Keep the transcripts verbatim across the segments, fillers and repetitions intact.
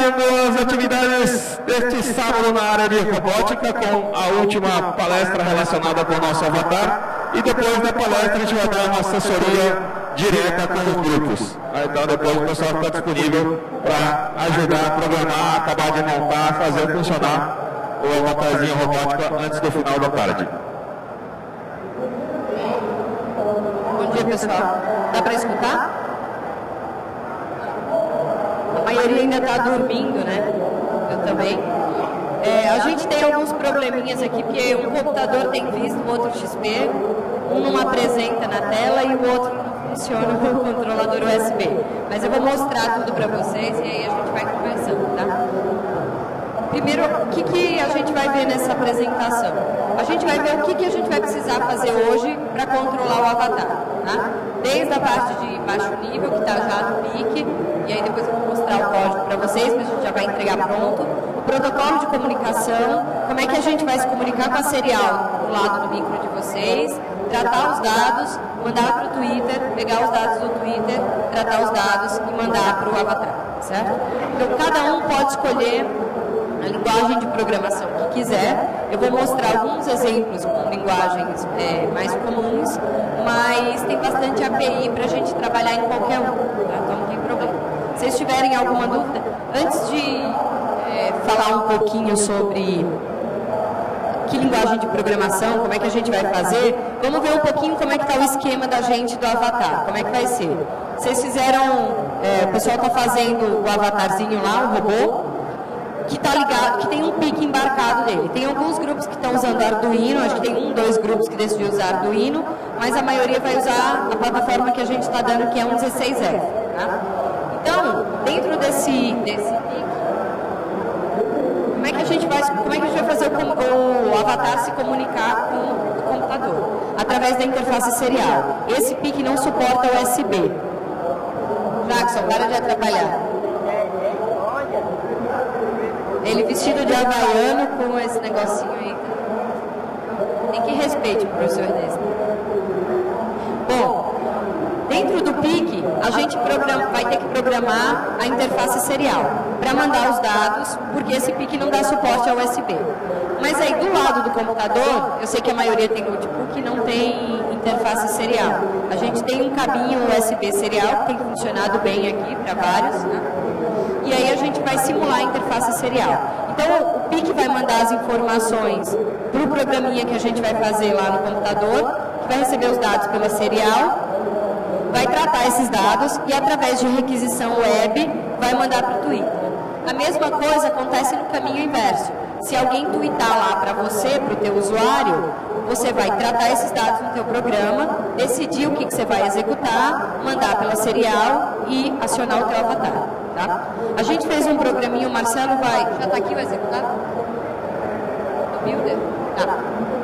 iniciando as atividades deste sábado na área de robótica com a última palestra relacionada com o nosso avatar e depois da palestra a gente vai dar uma assessoria direta com os grupos. Então depois o pessoal fica disponível para ajudar a programar, acabar de montar, fazer funcionar o avatarzinho robótica antes do final da tarde. Bom dia, pessoal. Dá para escutar? A maioria ainda está dormindo, né? Eu também. É, a gente tem alguns probleminhas aqui, porque um computador tem visto, o outro X P, um não apresenta na tela e o outro não funciona com o controlador U S B. Mas eu vou mostrar tudo para vocês e aí a gente vai conversando, tá? Primeiro, o que, que a gente vai ver nessa apresentação? A gente vai ver o que, que a gente vai precisar fazer hoje para controlar o avatar, tá? Desde a parte de baixo nível, que está já no P I C, e aí depois eu vou mostrar o código para vocês, mas a gente já vai entregar pronto. O protocolo de comunicação, como é que a gente vai se comunicar com a serial do lado do micro de vocês, tratar os dados, mandar para o Twitter, pegar os dados do Twitter, tratar os dados e mandar para o avatar, certo? Então, cada um pode escolher a linguagem de programação que quiser. Eu vou mostrar alguns exemplos com linguagens é, mais comuns, mas tem bastante A P I para a gente trabalhar em qualquer um, tá? Então não tem problema. Se vocês tiverem alguma dúvida, antes de é, falar um pouquinho sobre que linguagem de programação, como é que a gente vai fazer, vamos ver um pouquinho como é que está o esquema da gente do avatar, como é que vai ser. Vocês fizeram, é, o pessoal está fazendo o avatarzinho lá, o robô, que tá ligado, que tem um P I C embarcado dele. Tem alguns grupos que estão usando Arduino, acho que tem um, dois grupos que decidiu usar Arduino, mas a maioria vai usar a plataforma que a gente está dando, que é um dezesseis F. Tá? Então, dentro desse, desse P I C, como é que a gente vai, como é que a gente vai fazer o, o avatar se comunicar com o computador? Através da interface serial. Esse P I C não suporta U S B. Jackson, para de atrapalhar. Ele vestido de havaiano com esse negocinho aí. Tem que respeite o professor desse. Bom, dentro do P I C, a gente programa, vai ter que programar a interface serial para mandar os dados, porque esse P I C não dá suporte ao U S B. Mas aí do lado do computador, eu sei que a maioria tem notebook e não tem interface serial. A gente tem um cabinho U S B serial que tem funcionado bem aqui para vários, né? E aí a gente vai simular a interface serial. Então o P I C vai mandar as informações para o programinha que a gente vai fazer lá no computador, que vai receber os dados pela serial, vai tratar esses dados e através de requisição web vai mandar para o Twitter. A mesma coisa acontece no caminho inverso. Se alguém tweetar lá para você, para o teu usuário, você vai tratar esses dados no teu programa, decidir o que, que você vai executar, mandar pela serial e acionar o teu avatar. Tá? A gente fez um programinho, o Marcelo vai... Já está aqui o executar? Do Builder? Tá.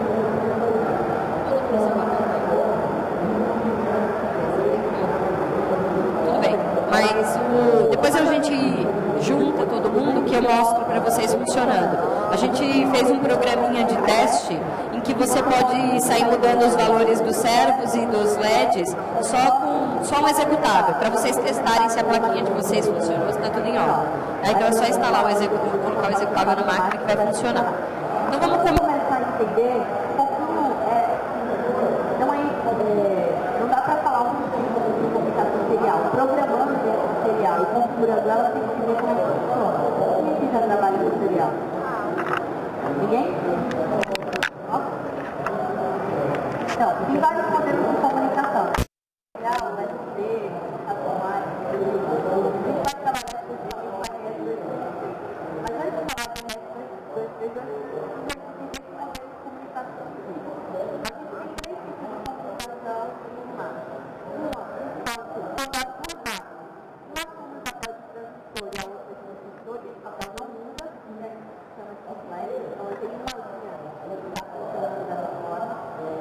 Tudo bem. Mas o... depois a gente junta todo mundo que eu mostro para vocês funcionando. A gente fez um programinha de teste em que você pode sair mudando os valores dos servos e dos L E Ds só com só um executável, para vocês testarem se a plaquinha de vocês funcionou, se está tudo em ordem. Então é só instalar o executável, colocar o executável na máquina que vai funcionar. Então vamos começar a entender um pouquinho, é, não, é, é, não dá para falar um pouquinho de comunicação serial. Programando a serial e configurando ela, tem que ver como funciona. Quem já trabalha no serial? Ninguém? Então, tem vários modelos de comunicação. Serial, vai ser, automático, a gente vai trabalhar especialmente com a rede dois ponto três. Mas antes de falar da rede dois ponto três, a gente tem que entender que modelo de comunicação existe. A gente tem três tipos de comunicação em massa. Uma, são das duas massas. Uma com um papel de transmissor e a outra de transmissor, e esse papel não muda, né? Chama de flash, então eu tenho uma linha que está funcionando dessa forma.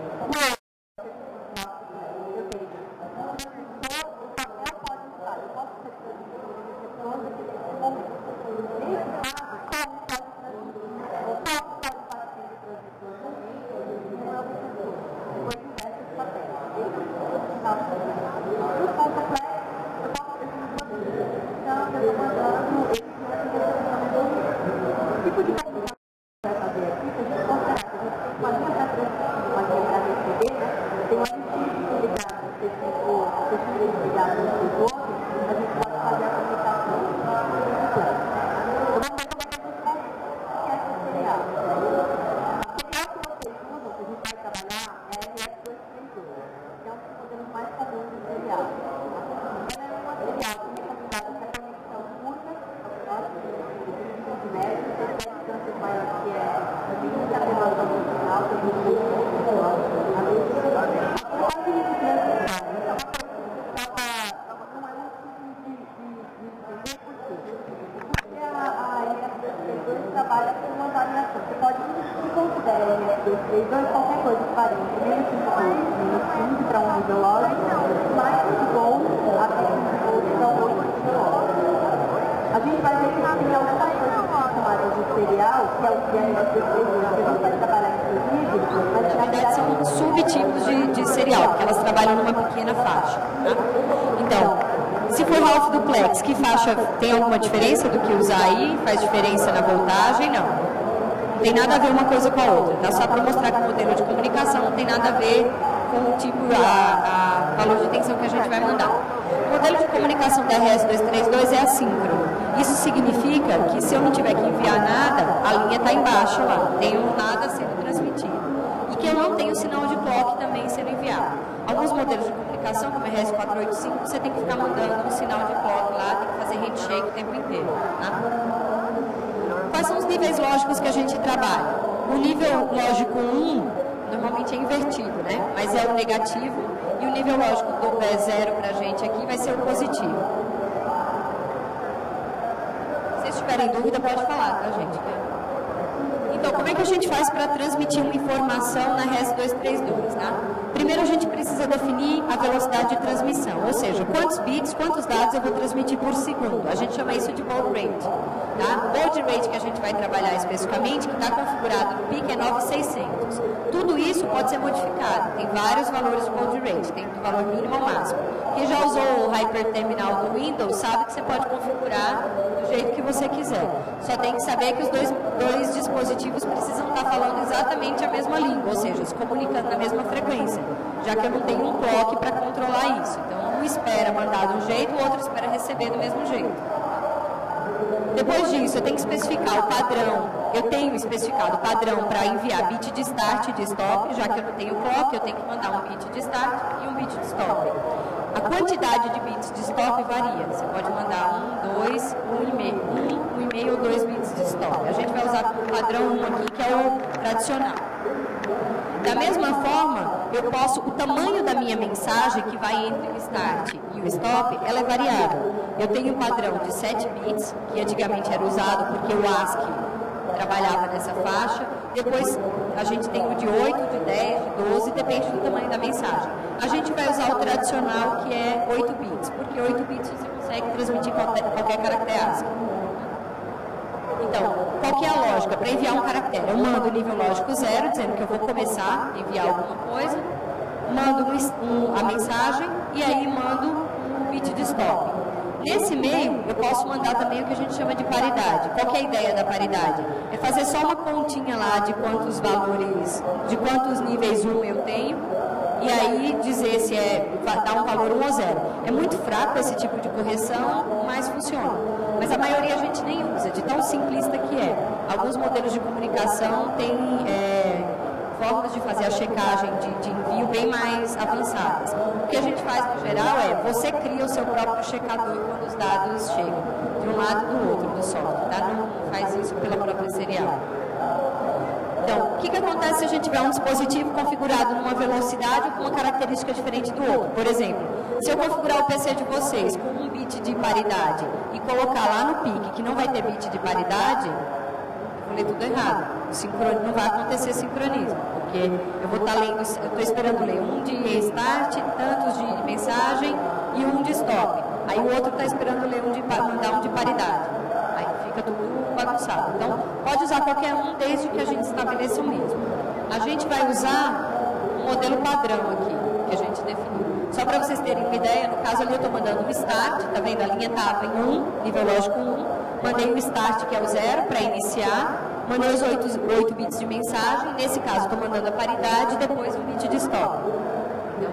Eu tenho um transmissor, o papel pode mudar. Eu posso ser transmissor e receptor naquele momento. Nesse caso, só um pode transmitir. Ou só um pode partir de transmissor também, e não é o receptor. Depois inverte esse papel. Esse é o sinal de transmissão. No ponto flash, eu posso ter transmissor. Então, eu estou mandando esse São subtipos de, de serial, porque elas trabalham numa pequena faixa. Tá? Então, se for half duplex, que faixa tem alguma diferença do que usar aí? Faz diferença na voltagem? Não. Não tem nada a ver uma coisa com a outra. Tá? Só para mostrar que o modelo de comunicação não tem nada a ver com o tipo, a, a valor de tensão que a gente vai mandar. O modelo de comunicação da R S duzentos e trinta e dois é assíncrono. Isso significa que se eu não tiver que enviar nada, a linha está embaixo lá, tem um nada sendo transmitido. E que eu não tenho sinal de clock também sendo enviado. Alguns modelos de comunicação, como a R S quatrocentos e oitenta e cinco, você tem que ficar mandando um sinal de clock lá, tem que fazer handshake o tempo inteiro. Tá? Quais são os níveis lógicos que a gente trabalha? O nível lógico um, normalmente é invertido, né? Mas é o negativo, e o nível lógico do é zero para a gente aqui vai ser o positivo. Se tiverem dúvida, pode falar, tá, gente? Então, como é que a gente faz para transmitir uma informação na R S duzentos e trinta e dois? Né? Primeiro, a gente precisa definir a velocidade de transmissão, ou seja, quantos bits, quantos dados eu vou transmitir por segundo. A gente chama isso de baud rate. Tá? Baud rate que a gente vai trabalhar especificamente, que está configurado no P I C, é nove mil e seiscentos. Tudo isso pode ser modificado. Tem vários valores de baud rate, tem do valor mínimo ao máximo. Quem já usou o Hyperterminal do Windows sabe que você pode configurar do jeito que você quiser. Só tem que saber que os dois, dois dispositivos precisam estar falando exatamente a mesma língua, ou seja, se comunicando na mesma frequência, já que eu não tenho um clock para controlar isso. Então, um espera mandar de um jeito, o outro espera receber do mesmo jeito. Depois disso, eu tenho que especificar o padrão. Eu tenho especificado o padrão para enviar bit de start e de stop, já que eu não tenho clock, eu tenho que mandar um bit de start e um bit de stop. A quantidade de bits de stop varia. Você pode mandar um, dois, um e meio, um, um e meio ou dois bits de stop. A gente vai usar o padrão um aqui, que é o tradicional. Da mesma forma, eu posso, o tamanho da minha mensagem, que vai entre o start e o stop, ela é variável. Eu tenho um padrão de sete bits, que antigamente era usado porque o ASCII trabalhava nessa faixa. Depois a gente tem o de oito, de dez, de doze, depende do tamanho da mensagem. A gente vai usar o tradicional, que é oito bits, porque oito bits você consegue transmitir qualquer, qualquer caractere ASCII. Então, qual que é a lógica? Para enviar um caractere, eu mando o nível lógico zero, dizendo que eu vou começar a enviar alguma coisa, mando um, um, a mensagem e aí mando um bit de stop. Nesse meio, eu posso mandar também o que a gente chama de paridade. Qual que é a ideia da paridade? É fazer só uma continha lá de quantos valores, de quantos níveis um eu tenho, e aí dizer se é dar um valor um ou zero. É muito fraco esse tipo de correção, mas funciona. Mas a maioria a gente nem usa, de tão simplista que é. Alguns modelos de comunicação têm é, formas de fazer a checagem de, de envio bem mais avançadas. O que a gente faz no geral é, você cria o seu próprio checador quando os dados chegam, de um lado e do outro do software, tá? Não faz isso pela própria serial. Então, o que, que acontece se a gente tiver um dispositivo configurado numa velocidade ou com uma característica diferente do outro? Por exemplo, se eu configurar o P C de vocês com um bit de paridade e colocar lá no P I C que não vai ter bit de paridade, eu vou ler tudo errado. O sincron... Não vai acontecer sincronismo, porque eu vou estar lendo, eu estou esperando ler um de start, tantos de mensagem e um de stop. Aí o outro está esperando ler um de mandar um de paridade. Aí fica tudo bagunçado. Então, pode usar qualquer um desde que a gente estabeleça o mesmo. A gente vai usar um modelo padrão aqui, que a gente definiu. Só para vocês terem uma ideia, no caso ali eu estou mandando um start, tá vendo? A linha estava em um, nível lógico um. Mandei o start, que é o zero, para iniciar. Mandei os oito bits de mensagem. Nesse caso, estou mandando a paridade e depois um bit de stop. Então,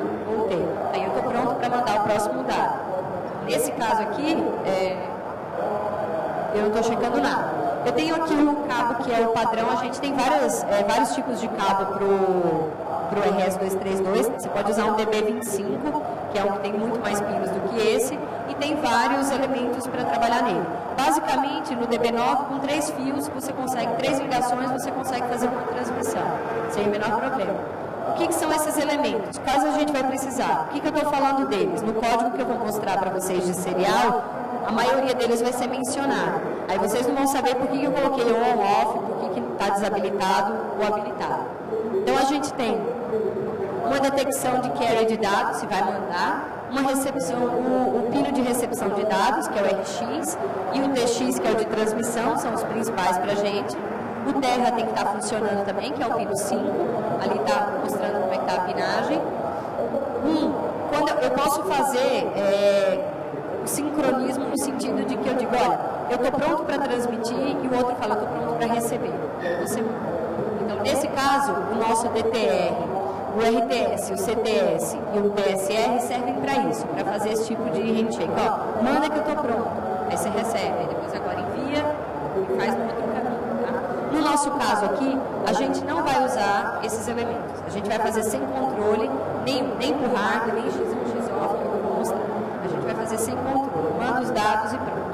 pronto para mandar o próximo dado. Nesse caso aqui, é, eu não estou checando nada. Eu tenho aqui um cabo que é o padrão, a gente tem várias, é, vários tipos de cabo para o R S duzentos e trinta e dois, você pode usar um D B vinte e cinco, que é um que tem muito mais pinos do que esse, e tem vários elementos para trabalhar nele. Basicamente, no D B nove, com três fios, você consegue, três ligações, você consegue fazer uma transmissão, sem o menor problema. O que, que são esses elementos? Quais a gente vai precisar? O que, que eu estou falando deles? No código que eu vou mostrar para vocês de serial, a maioria deles vai ser mencionado. Aí vocês não vão saber por que, que eu coloquei on, off, por que está desabilitado ou habilitado. Então, a gente tem uma detecção de carry de dados, se vai mandar, uma recepção, o, o pino de recepção de dados, que é o R X, e o T X, que é o de transmissão, são os principais para a gente. O Terra tem que estar funcionando também, que é o pino cinco, ali está mostrando como é que está a pinagem. Um, quando eu posso fazer é, o sincronismo no sentido de que eu digo, olha, eu estou pronto para transmitir e o outro fala, eu estou pronto para receber. Você, então, nesse caso, o nosso D T R, o R T S, o C T S e o P S R servem para isso, para fazer esse tipo de handshake. Ó, manda que eu estou pronto, aí você recebe, aí depois agora envia e faz no outro caminho. Tá? No nosso caso aqui, a gente não vai usar esses elementos. A gente vai fazer sem controle, nem, nem por hardware, nem X um, X off, que eu vou mostrar. A gente vai fazer sem controle, manda os dados e pronto.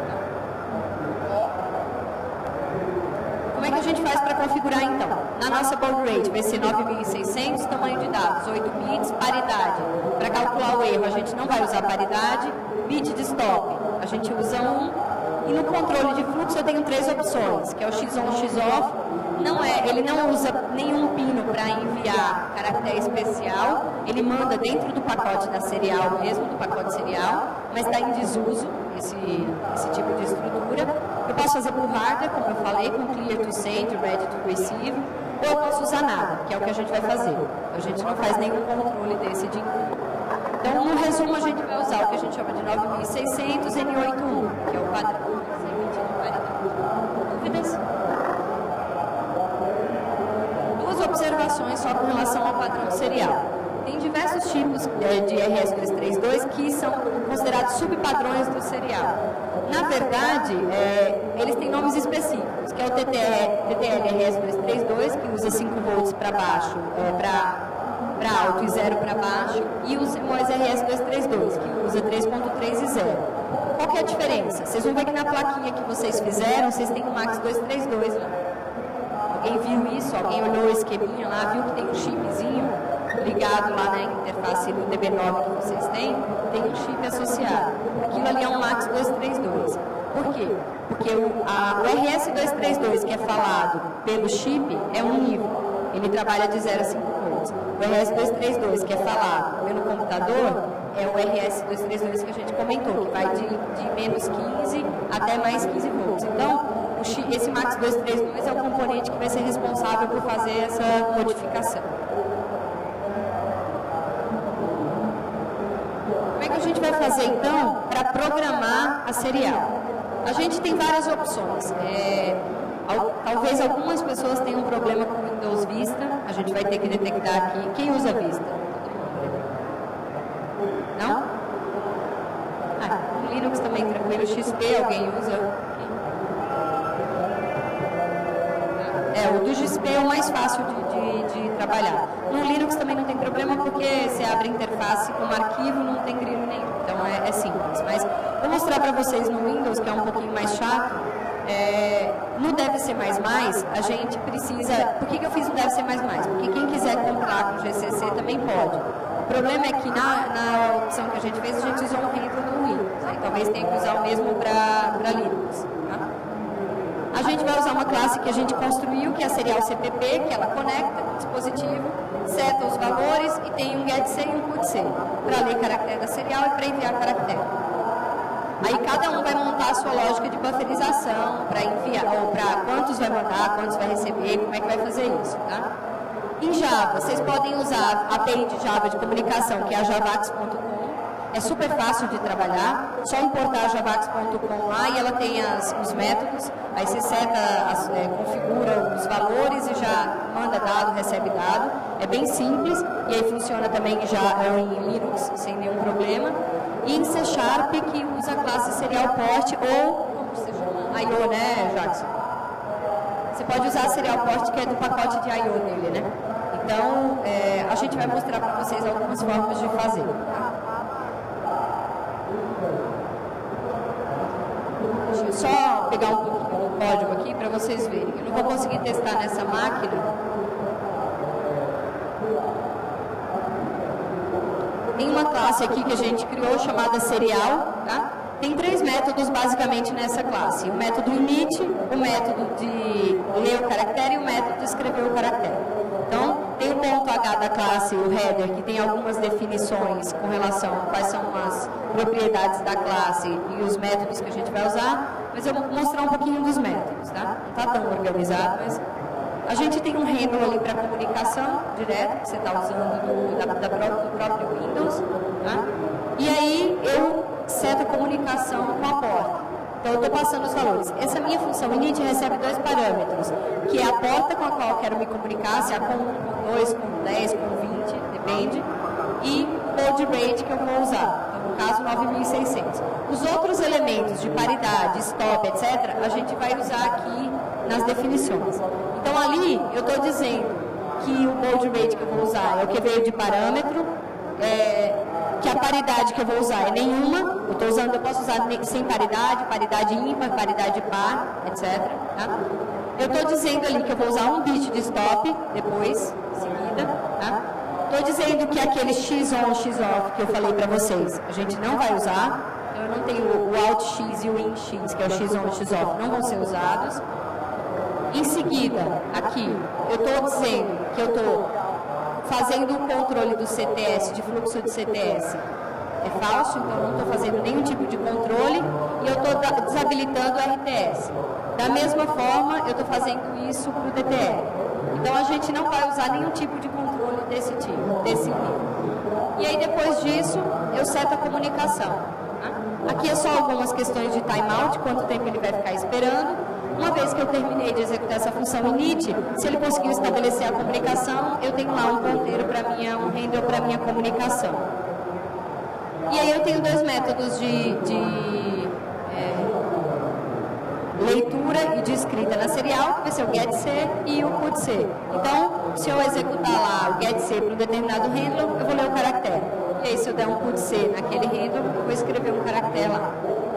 Como é que a gente faz para configurar então? Na nossa baud rate vai ser nove mil e seiscentos, tamanho de dados, oito bits, paridade. Para calcular o erro, a gente não vai usar paridade, bit de stop, a gente usa um. E no controle de fluxo eu tenho três opções, que é o X on, X off. Não é, ele não usa nenhum pino para enviar caractere especial, ele manda dentro do pacote da serial, mesmo do pacote serial, mas está em desuso esse, esse tipo de estrutura. Eu posso fazer por hardware, como eu falei, com clear to send, ready to receive, ou eu posso usar nada, que é o que a gente vai fazer. A gente não faz nenhum controle desse de envio. Então, no resumo, a gente vai usar o que a gente chama de nove mil e seiscentos N oitenta e um, que é o padrão. Dúvidas? Duas observações só com relação ao padrão serial. Tem diversos tipos de R S duzentos e trinta e dois que são considerados subpadrões do serial. Na verdade, é, eles têm nomes específicos, que é o T T L R S duzentos e trinta e dois, que usa cinco volts para baixo, é, para alto e zero para baixo, e o CMOS R S duzentos e trinta e dois, que usa três ponto três e zero. Qual que é a diferença? Vocês vão ver que na plaquinha que vocês fizeram, vocês têm o MAX duzentos e trinta e dois lá. Alguém viu isso? Alguém olhou o esqueminha lá, viu que tem um chipzinho ligado lá na interface do D B nove que vocês têm, tem um chip associado. Aquilo ali é um MAX duzentos e trinta e dois. Por quê? Porque o, a, o R S duzentos e trinta e dois que é falado pelo chip é um nível. Ele trabalha de zero a cinco volts. O R S duzentos e trinta e dois que é falado pelo computador é o R S duzentos e trinta e dois que a gente comentou, que vai de, de menos quinze até mais quinze volts. Então, o chip, esse MAX duzentos e trinta e dois é o componente que vai ser responsável por fazer essa modificação. Como é que a gente vai fazer, então, para programar a serial? A gente tem várias opções. É, talvez algumas pessoas tenham um problema com o Windows Vista. A gente vai ter que detectar aqui. Quem usa Vista? Não? Ah, o Linux também tranquilo. X P, alguém usa? É, o do X P é o mais fácil de, de, de trabalhar. No Linux também não tem problema, porque você abre a interface como arquivo, não tem grilo nenhum. Então é, é simples. Mas vou mostrar para vocês no Windows, que é um pouquinho mais chato. É, no Deve Ser Mais Mais, a gente precisa... Por que, que eu fiz o Deve Ser Mais Mais? Porque quem quiser comprar com G C C também pode. O problema é que na, na opção que a gente fez, a gente usou um handle no Windows. Aí talvez tenha que usar o mesmo para Linux. Tá? A gente vai usar uma classe que a gente construiu, que é a serial C P P, que ela conecta com o dispositivo, seta os valores e tem um getC e um putC, para ler caractere da serial e para enviar caractere. Aí cada um vai montar a sua lógica de bufferização, para enviar, ou para quantos vai mandar, quantos vai receber, como é que vai fazer isso, tá? Em Java, vocês podem usar a A P I de Java de comunicação, que é a javax ponto com. É super fácil de trabalhar, só importar a javax ponto com lá e ela tem as, os métodos, aí você seta, as, é, configura os valores e já manda dado, recebe dado. É bem simples, e aí funciona também já em Linux, sem nenhum problema. E em C Sharp, que usa a classe Serial Port, ou, como se chama? I O, né, Jackson? Você pode usar Serial Port, que é do pacote de I O dele, né? Então, é, a gente vai mostrar para vocês algumas formas de fazer. Deixa eu só pegar um pouquinho do código aqui para vocês verem. Eu não vou conseguir testar nessa máquina. Tem uma classe aqui que a gente criou chamada Serial, tá? Tem três métodos basicamente nessa classe. O método init, o método de ler o caractere e o método de escrever o caractere. Então, tem o ponto H da classe, o header, que tem algumas definições com relação a quais são as propriedades da classe e os métodos que a gente vai usar, mas eu vou mostrar um pouquinho dos métodos, tá? Não está tão organizado, mas a gente tem um handle ali para comunicação direta, que você está usando do, da, da próprio, do próprio Windows, tá? E aí eu seto a comunicação com a porta. Então eu estou passando os valores. Essa minha função init recebe dois parâmetros, que é a porta com a qual eu quero me comunicar, se é com um, com dois, com dez, com vinte, depende, e o baud rate que eu vou usar. Então, no caso, nove mil e seiscentos. Os outros elementos de paridade, stop, etcétera, a gente vai usar aqui nas definições. Então ali eu estou dizendo que o baud rate que eu vou usar é o que veio de parâmetro, é, que a paridade que eu vou usar é nenhuma, eu estou usando, eu posso usar sem paridade, paridade ímpar, paridade par, etcétera. Tá? Eu estou dizendo ali que eu vou usar um bit de stop depois, em seguida. Estou tá? dizendo que aquele x on, x off que eu falei para vocês, a gente não vai usar. Eu não tenho o out x e o in x, que é o x on e x off, não vão ser usados. Em seguida, aqui, eu estou dizendo que eu estou fazendo o controle do C T S, de fluxo de C T S. É falso, então não estou fazendo nenhum tipo de controle e eu estou desabilitando o R T S. Da mesma forma, eu estou fazendo isso para o D T L. Então, a gente não vai usar nenhum tipo de controle desse tipo, desse nível. E aí, depois disso, eu seto a comunicação. Tá? Aqui é só algumas questões de timeout, quanto tempo ele vai ficar esperando. Uma vez que eu terminei de executar essa função init, se ele conseguiu estabelecer a comunicação, eu tenho lá um ponteiro para minha, um handle para minha comunicação. E aí eu tenho dois métodos de, de é, leitura e de escrita na serial, que vai ser o getC e o putC. Então, se eu executar lá o getC para um determinado handle, eu vou ler o caractere. E aí, se eu der um putC naquele handle, eu vou escrever um caractere lá.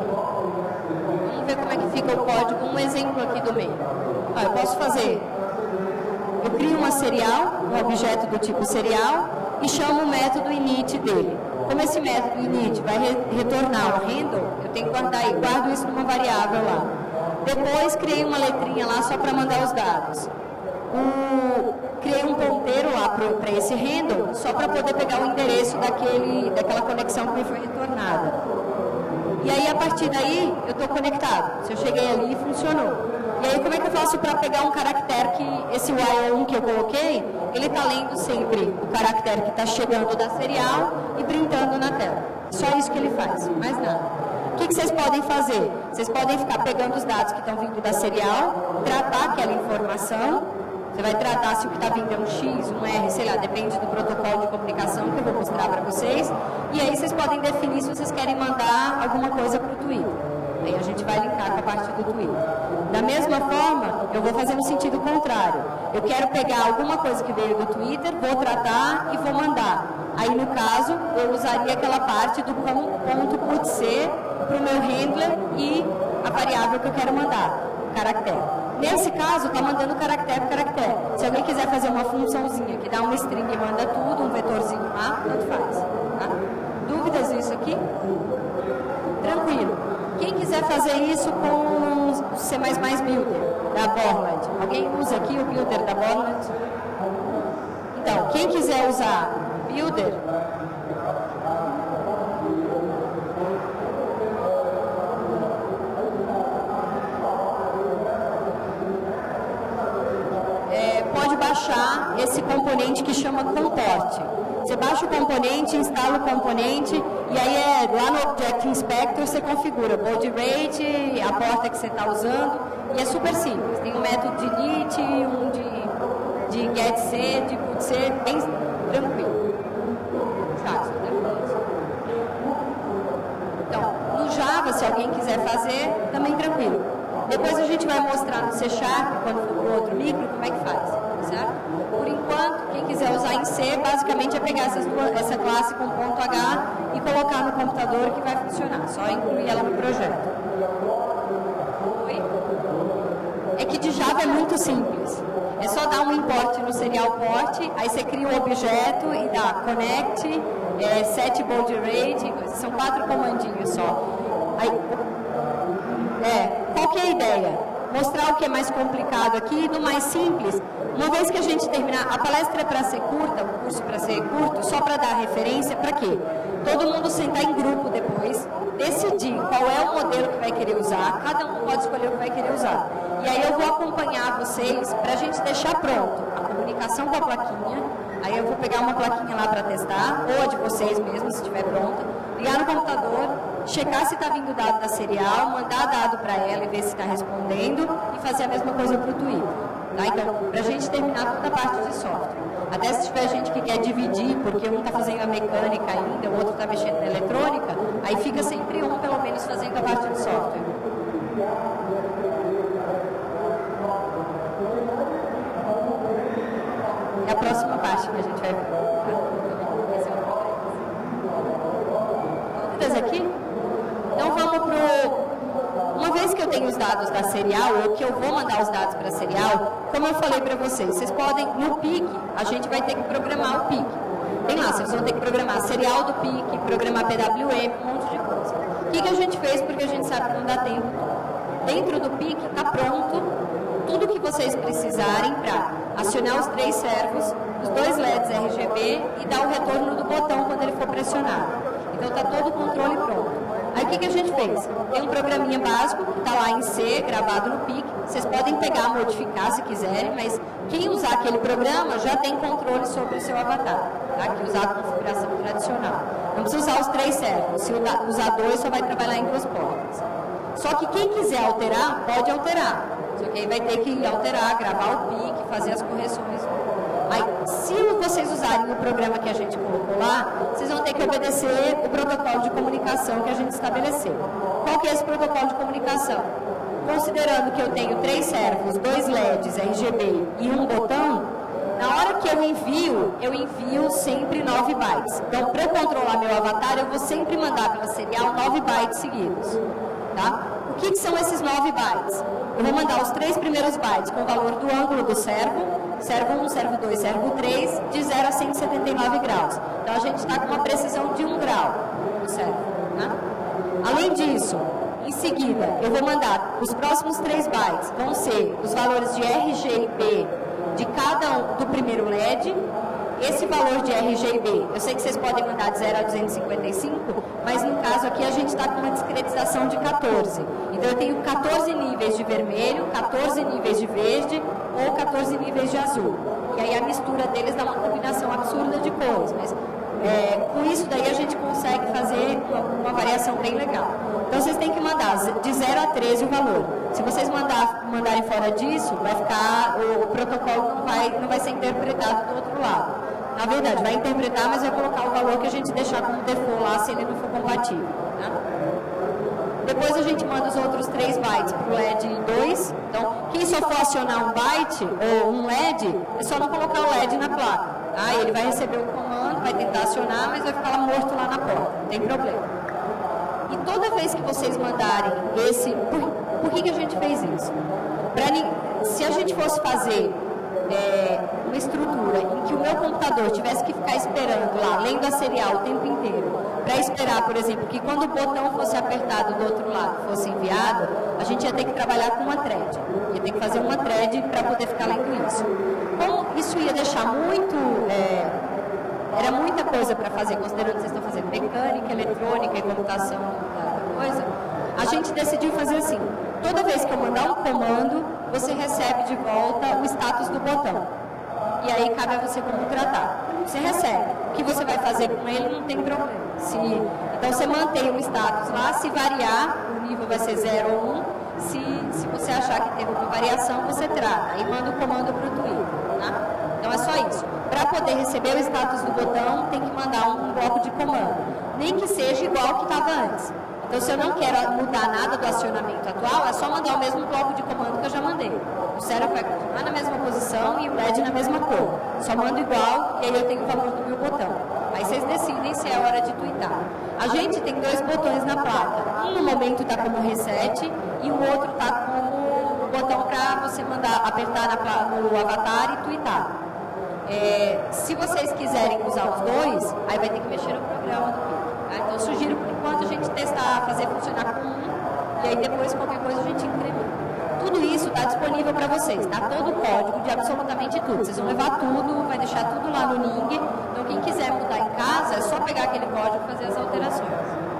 Vamos ver como é que fica o código, um exemplo aqui do meio. Ah, eu posso fazer, eu crio uma serial, um objeto do tipo serial, e chamo o método init dele. Como esse método init vai re retornar o handle, eu tenho que guardar, guardo isso numa variável lá. Depois criei uma letrinha lá só para mandar os dados. O, criei um ponteiro lá para esse handle, só para poder pegar o endereço daquele, daquela conexão que me foi retornada. E aí, a partir daí, eu estou conectado. Se eu cheguei ali, funcionou. E aí, como é que eu faço para pegar um caractere que, esse while um que eu coloquei, ele está lendo sempre o caractere que está chegando da serial e printando na tela. Só isso que ele faz, mais nada. O que, que vocês podem fazer? Vocês podem ficar pegando os dados que estão vindo da serial, tratar aquela informação. Você vai tratar se o que está vindo é um X, um R, sei lá, depende do protocolo de comunicação que eu vou mostrar para vocês. E aí vocês podem definir se vocês querem mandar alguma coisa para o Twitter. Aí a gente vai linkar com a parte do Twitter. Da mesma forma, eu vou fazer no sentido contrário. Eu quero pegar alguma coisa que veio do Twitter, vou tratar e vou mandar. Aí, no caso, eu usaria aquela parte do ponto putC para o meu handler e a variável que eu quero mandar, o caractere. Nesse caso, está mandando caractere por caractere. Se alguém quiser fazer uma funçãozinha que dá uma string e manda tudo, um vetorzinho lá, tanto faz. Tá? Dúvidas disso aqui? Tranquilo. Quem quiser fazer isso com o C mais mais Builder da Borland? Alguém usa aqui o Builder da Borland? Então, quem quiser usar Builder, é, pode baixar esse componente que chama Comport. Você baixa o componente, instala o componente, e aí é, lá no Object Inspector você configura o baud rate, a porta que você está usando, e é super simples. Tem um método de init, um de, de getC, de putC, bem tranquilo. Sabe? Então, no Java, se alguém quiser fazer, também tranquilo. Depois a gente vai mostrar no C Sharp, quando for para o outro micro, como é que faz, certo? Por enquanto, quem quiser usar em C, basicamente é pegar essas duas, essa classe com ponto H e colocar no computador que vai funcionar, só incluir ela no projeto. Oi? É que de Java é muito simples. É só dar um import no serial port, aí você cria um objeto e dá connect, é, set baud rate, são quatro comandinhos só. Aí, é, qual que é a ideia? Mostrar o que é mais complicado aqui do mais simples. Uma vez que a gente terminar, a palestra é para ser curta, o curso para ser curto, só para dar referência, para quê? Todo mundo sentar em grupo depois, decidir qual é o modelo que vai querer usar, cada um pode escolher o que vai querer usar. E aí eu vou acompanhar vocês para a gente deixar pronto a comunicação com a plaquinha, aí eu vou pegar uma plaquinha lá para testar, ou a de vocês mesmo, se estiver pronta, ligar no computador, checar se está vindo dado da serial, mandar dado para ela e ver se está respondendo, e fazer a mesma coisa para o Twitter. Tá? Então, para a gente terminar toda a parte de software. Até se tiver gente que quer dividir, porque um está fazendo a mecânica ainda, o outro está mexendo na eletrônica, aí fica sempre um, pelo menos, fazendo a parte de software. É a próxima parte que a gente vai ver. Dúvidas aqui? Então vamos pro... Uma vez que eu tenho os dados da serial, ou que eu vou mandar os dados para a serial, como eu falei para vocês, vocês podem, no P I C, a gente vai ter que programar o P I C. Tem lá, vocês vão ter que programar a serial do P I C, programar P W M, um monte de coisa. O que, que a gente fez? Porque a gente sabe que não dá tempo. Dentro do P I C está pronto tudo que vocês precisarem para acionar os três servos, os dois L E Ds R G B e dar o retorno do botão quando ele for pressionado. Então está todo o controle pronto. Aí o que, que a gente fez? Tem um programinha básico que está lá em C, gravado no P I C. Vocês podem pegar, modificar se quiserem, mas quem usar aquele programa já tem controle sobre o seu avatar, tá? Que usar a configuração tradicional. Não precisa usar os três servos. Se usar dois, só vai trabalhar em duas portas. Só que quem quiser alterar, pode alterar. Só que aí vai ter que alterar, gravar o P I C, fazer as correções. Aí, se vocês usarem o programa que a gente colocou lá, vocês vão ter que obedecer o protocolo de comunicação que a gente estabeleceu. Qual que é esse protocolo de comunicação? Considerando que eu tenho três servos, dois L E Ds R G B e um botão, na hora que eu envio, eu envio sempre nove bytes. Então, para eu controlar meu avatar, eu vou sempre mandar pela serial nove bytes seguidos. Tá? O que, que são esses nove bytes? Eu vou mandar os três primeiros bytes com o valor do ângulo do servo, servo um, servo dois, servo três, de zero a cento e setenta e nove graus. Então, a gente está com uma precisão de um grau no servo. Né? Além disso, em seguida, eu vou mandar os próximos três bytes, vão ser os valores de R G e B de cada um do primeiro L E D. Esse valor de R G e B, eu sei que vocês podem mandar de zero a duzentos e cinquenta e cinco, mas no caso aqui a gente está com uma discretização de quatorze. Então eu tenho quatorze níveis de vermelho, quatorze níveis de verde ou quatorze níveis de azul. E aí a mistura deles dá uma combinação absurda de cores, mas é, com isso daí a gente consegue fazer uma, uma variação bem legal. Então vocês têm que mandar de zero a treze o valor. Se vocês mandar, mandarem fora disso, vai ficar, o, o protocolo não vai, não vai ser interpretado do outro lado. Na verdade, vai interpretar, mas vai colocar o valor que a gente deixar como default lá, se ele não for compatível. Né? Depois a gente manda os outros três bytes para o L E D dois. Então, quem só for acionar um byte ou um L E D, é só não colocar o L E D na placa. Tá? Ele vai receber o comando, vai tentar acionar, mas vai ficar lá morto lá na porta. Não tem problema. E toda vez que vocês mandarem esse... Por, por que, que a gente fez isso? Pra, se a gente fosse fazer é, uma estrutura em que o meu computador tivesse que ficar esperando lá, lendo a serial o tempo inteiro, para esperar, por exemplo, que quando o botão fosse apertado do outro lado, fosse enviado, a gente ia ter que trabalhar com uma thread. Ia ter que fazer uma thread para poder ficar lendo isso. Como isso ia deixar muito... É, era muita coisa para fazer, considerando que vocês estão fazendo mecânica, eletrônica e computação da coisa, a gente decidiu fazer assim. Toda vez que eu mandar um comando, você recebe de volta o status do botão. E aí cabe a você como tratar. Você recebe. O que você vai fazer com ele não tem problema. Se, então você mantém o status lá, se variar, o nível vai ser zero ou um. Se, se você achar que teve uma variação, você trata. Aí manda o comando para o Twitter. Tá? Então é só isso. Para poder receber o status do botão, tem que mandar um bloco de comando. Nem que seja igual ao que estava antes. Então, se eu não quero mudar nada do acionamento atual, é só mandar o mesmo bloco de comando que eu já mandei. O cérebro vai continuar na mesma posição e o L E D na mesma cor. Só mando igual e aí eu tenho o valor do meu botão. Aí vocês decidem se é hora de tweetar. A gente tem dois botões na placa. Um no momento está como reset e o outro está como botão para você mandar apertar na, no avatar e tweetar. É, se vocês quiserem usar os dois, aí vai ter que mexer no programa do Twitter. Tá? Então, sugiro por enquanto a gente testar, fazer funcionar com um e aí depois qualquer coisa a gente incrementa. Tudo isso está disponível para vocês, tá? Todo o código de absolutamente tudo. Vocês vão levar tudo, vai deixar tudo lá no Ning. Então, quem quiser mudar em casa, é só pegar aquele código e fazer as alterações.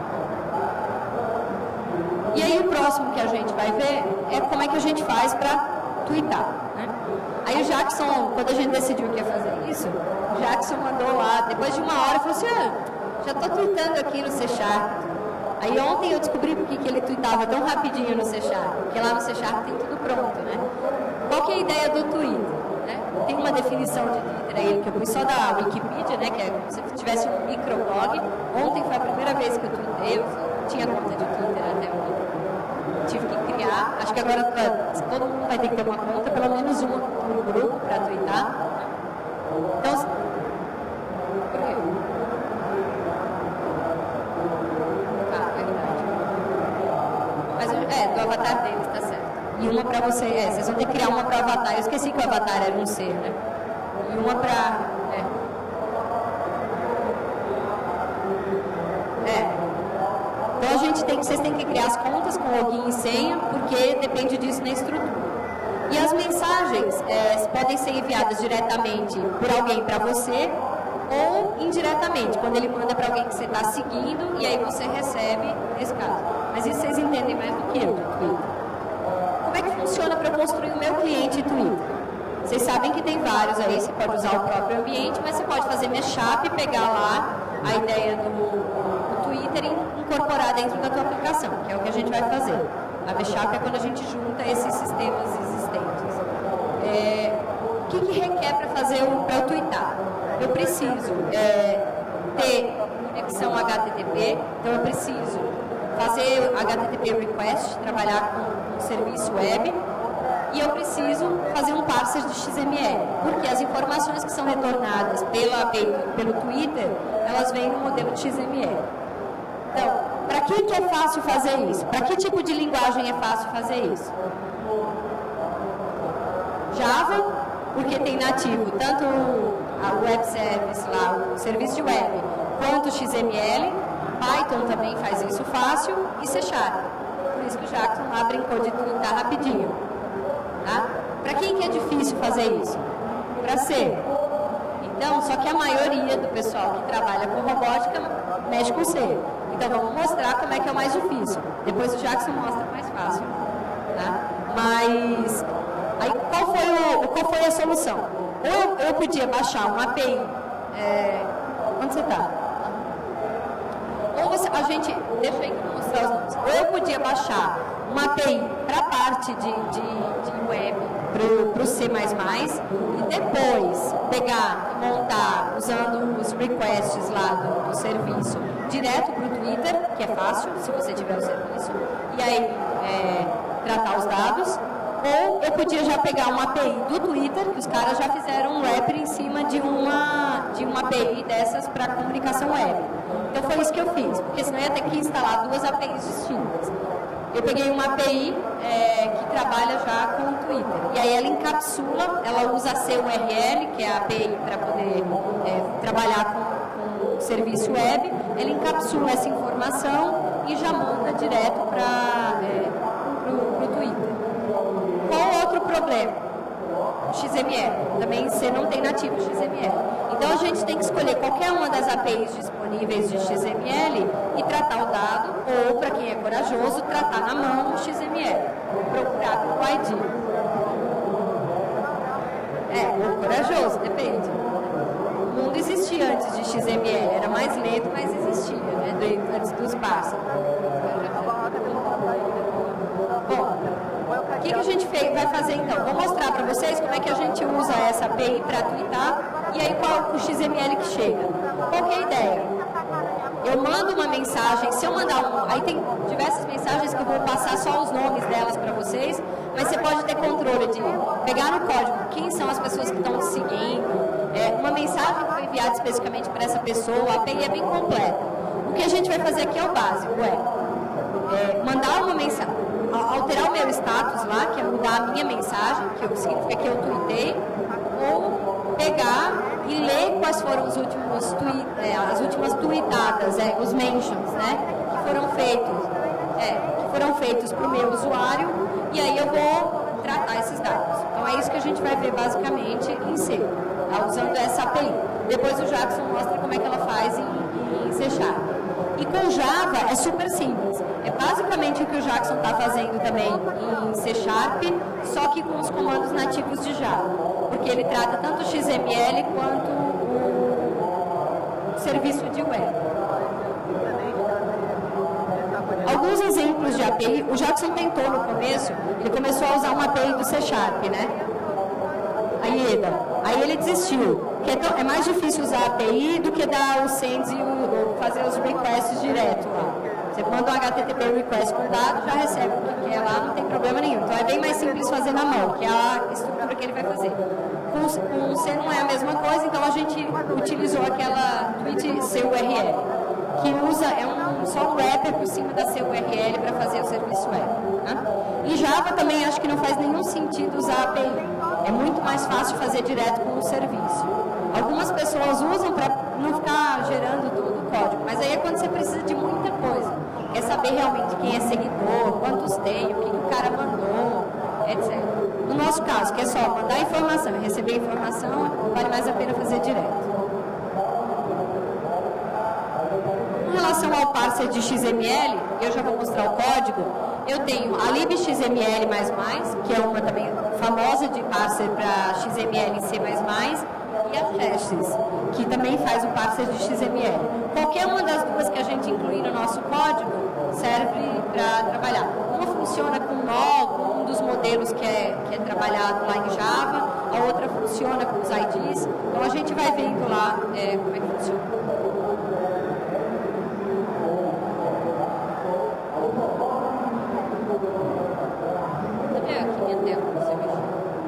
E aí, o próximo que a gente vai ver é como é que a gente faz para tweetar, né? Aí, o Jackson, quando a gente decidiu que ia fazer isso, o Jackson mandou lá, depois de uma hora, falou assim, ah, já estou tweetando aqui no C Sharp. Aí ontem eu descobri por que ele tweetava tão rapidinho no C Sharp, porque lá no C Sharp tem tudo pronto, né? Qual que é a ideia do Twitter? Né? Tem uma definição de Twitter aí que eu pus só da Wikipedia, né? Que é como se tivesse um microblog. Ontem foi a primeira vez que eu tweetei, eu tinha conta de Twitter até ontem. Tive que criar, acho que agora todo mundo vai ter que ter uma conta, pelo menos uma por grupo para tweetar. Então, por quê? É, do avatar deles, tá certo. E uma pra você, é, vocês vão ter que criar uma pra avatar. Eu esqueci que o avatar era um ser, né? E uma pra... É. é. Então a gente tem, vocês têm que criar as contas com login e senha, porque depende disso na estrutura. E as mensagens é, podem ser enviadas diretamente por alguém pra você, ou indiretamente, quando ele manda para alguém que você está seguindo e aí você recebe nesse caso. Mas isso vocês entendem mais do que eu do Twitter. Como é que funciona para construir o meu cliente Twitter? Vocês sabem que tem vários aí, você pode usar o próprio ambiente, mas você pode fazer mashup e pegar lá a ideia do, do Twitter e incorporar dentro da tua aplicação, que é o que a gente vai fazer. A mashup é quando a gente junta esses sistemas existentes. É, o que, que requer para fazer o, para eu twittar? Eu preciso é, ter conexão H T T P, então eu preciso fazer H T T P request, trabalhar com um serviço web, e eu preciso fazer um parser de X M L, porque as informações que são retornadas pela, pelo Twitter, elas vêm no modelo de X M L. Então, para que, que é fácil fazer isso? Para que tipo de linguagem é fácil fazer isso? Java, porque tem nativo tanto a web service lá, o serviço de web, quanto o X M L. Python também faz isso fácil e C Sharp. Por isso que o Jackson lá brincou de twittar rapidinho. Tá? Para quem que é difícil fazer isso? Para C. Então, só que a maioria do pessoal que trabalha com robótica mexe com C. Então, vamos mostrar como é que é o mais difícil. Depois o Jackson mostra o mais fácil. Tá? Mas, aí, qual foi, o, qual foi a solução? Ou eu, eu podia baixar uma A P I. É, onde você está? Ou você, a gente, deixa eu mostrar os nomes. Ou eu podia baixar uma A P I para a parte de, de, de web, para o C mais mais, e depois pegar, montar, usando os requests lá do, do serviço, direto para o Twitter, que é fácil, se você tiver o serviço, e aí é, tratar os dados. Ou eu podia já pegar uma A P I do Twitter, que os caras já fizeram um wrapper em cima de uma, de uma A P I dessas para comunicação web. Então foi isso que eu fiz, porque senão eu ia ter que instalar duas A P Is distintas. Eu peguei uma A P I é, que trabalha já com o Twitter. E aí ela encapsula, ela usa a C U R L, que é a A P I para poder é, trabalhar com, com o serviço web. Ela encapsula essa informação e já monta direto para é, o Twitter. Qual outro problema? X M L. Também você não tem nativo X M L. Então a gente tem que escolher qualquer uma das A P Is disponíveis de X M L e tratar o dado, ou, para quem é corajoso, tratar na mão o X M L. Procurar pelo I D. É, ou corajoso, depende. O mundo existia antes de X M L, era mais lento, mas existia, né? Antes dos pássaros. Bom, O que, que a gente fez, vai fazer então? Vou mostrar para vocês como é que a gente usa essa A P I para twittar e aí qual o X M L que chega. Qual que é a ideia? Eu mando uma mensagem, se eu mandar um... Aí tem diversas mensagens que eu vou passar só os nomes delas para vocês, mas você pode ter controle de pegar no código quem são as pessoas que estão te seguindo, é, uma mensagem que foi enviada especificamente para essa pessoa, a A P I é bem completa. O que a gente vai fazer aqui é o básico, é, é mandar uma mensagem, alterar o meu status lá, que é mudar a minha mensagem, que significa que eu tuitei, ou pegar e ler quais foram os últimos tweet, é, as últimas tweetadas, é, os mentions, né, que foram feitos, é, que foram feitos para o meu usuário, e aí eu vou tratar esses dados. Então é isso que a gente vai ver basicamente em C, tá, usando essa A P I. Depois o Jackson mostra como é que ela faz em, em C Sharp. E com Java é super simples. É basicamente o que o Jackson está fazendo também em C Sharp, só que com os comandos nativos de Java. Porque ele trata tanto o X M L quanto o serviço de web. Alguns exemplos de A P I, o Jackson tentou no começo, ele começou a usar uma A P I do C Sharp, né? A IEDA. Aí ele desistiu. Que é, tão, é mais difícil usar a A P I do que dar o send e o, o fazer os requests direto lá. Você manda um H T T P request com dado, já recebe o que quer lá, não tem problema nenhum. Então é bem mais simples fazer na mão, que é a estrutura que ele vai fazer. Com, com C não é a mesma coisa, então a gente utilizou aquela tweet C U R L, que usa, é um, só um wrapper por cima da C U R L para fazer o serviço web. Né? Em Java também acho que não faz nenhum sentido usar a A P I. É muito mais fácil fazer direto com o serviço. Algumas pessoas usam para não ficar gerando todo o código, mas aí é quando você precisa de muita coisa. Quer saber realmente quem é seguidor, quantos tem, o que, que o cara mandou, etcétera. No nosso caso, que é só mandar informação e receber informação, vale mais a pena fazer direto. Em relação ao parser de X M L, eu já vou mostrar o código, eu tenho a libxml++, que é uma também famosa de parser para X M L e C++, e a Hashes, que também faz o parser de X M L. Qualquer uma das duas que a gente incluir no nosso código serve para trabalhar. Uma funciona com nó, com um dos modelos que é, que é trabalhado lá em Java, a outra funciona com os I Ds, então a gente vai vendo lá é, como é que funciona. Cadê aqui minha tela para você mexer?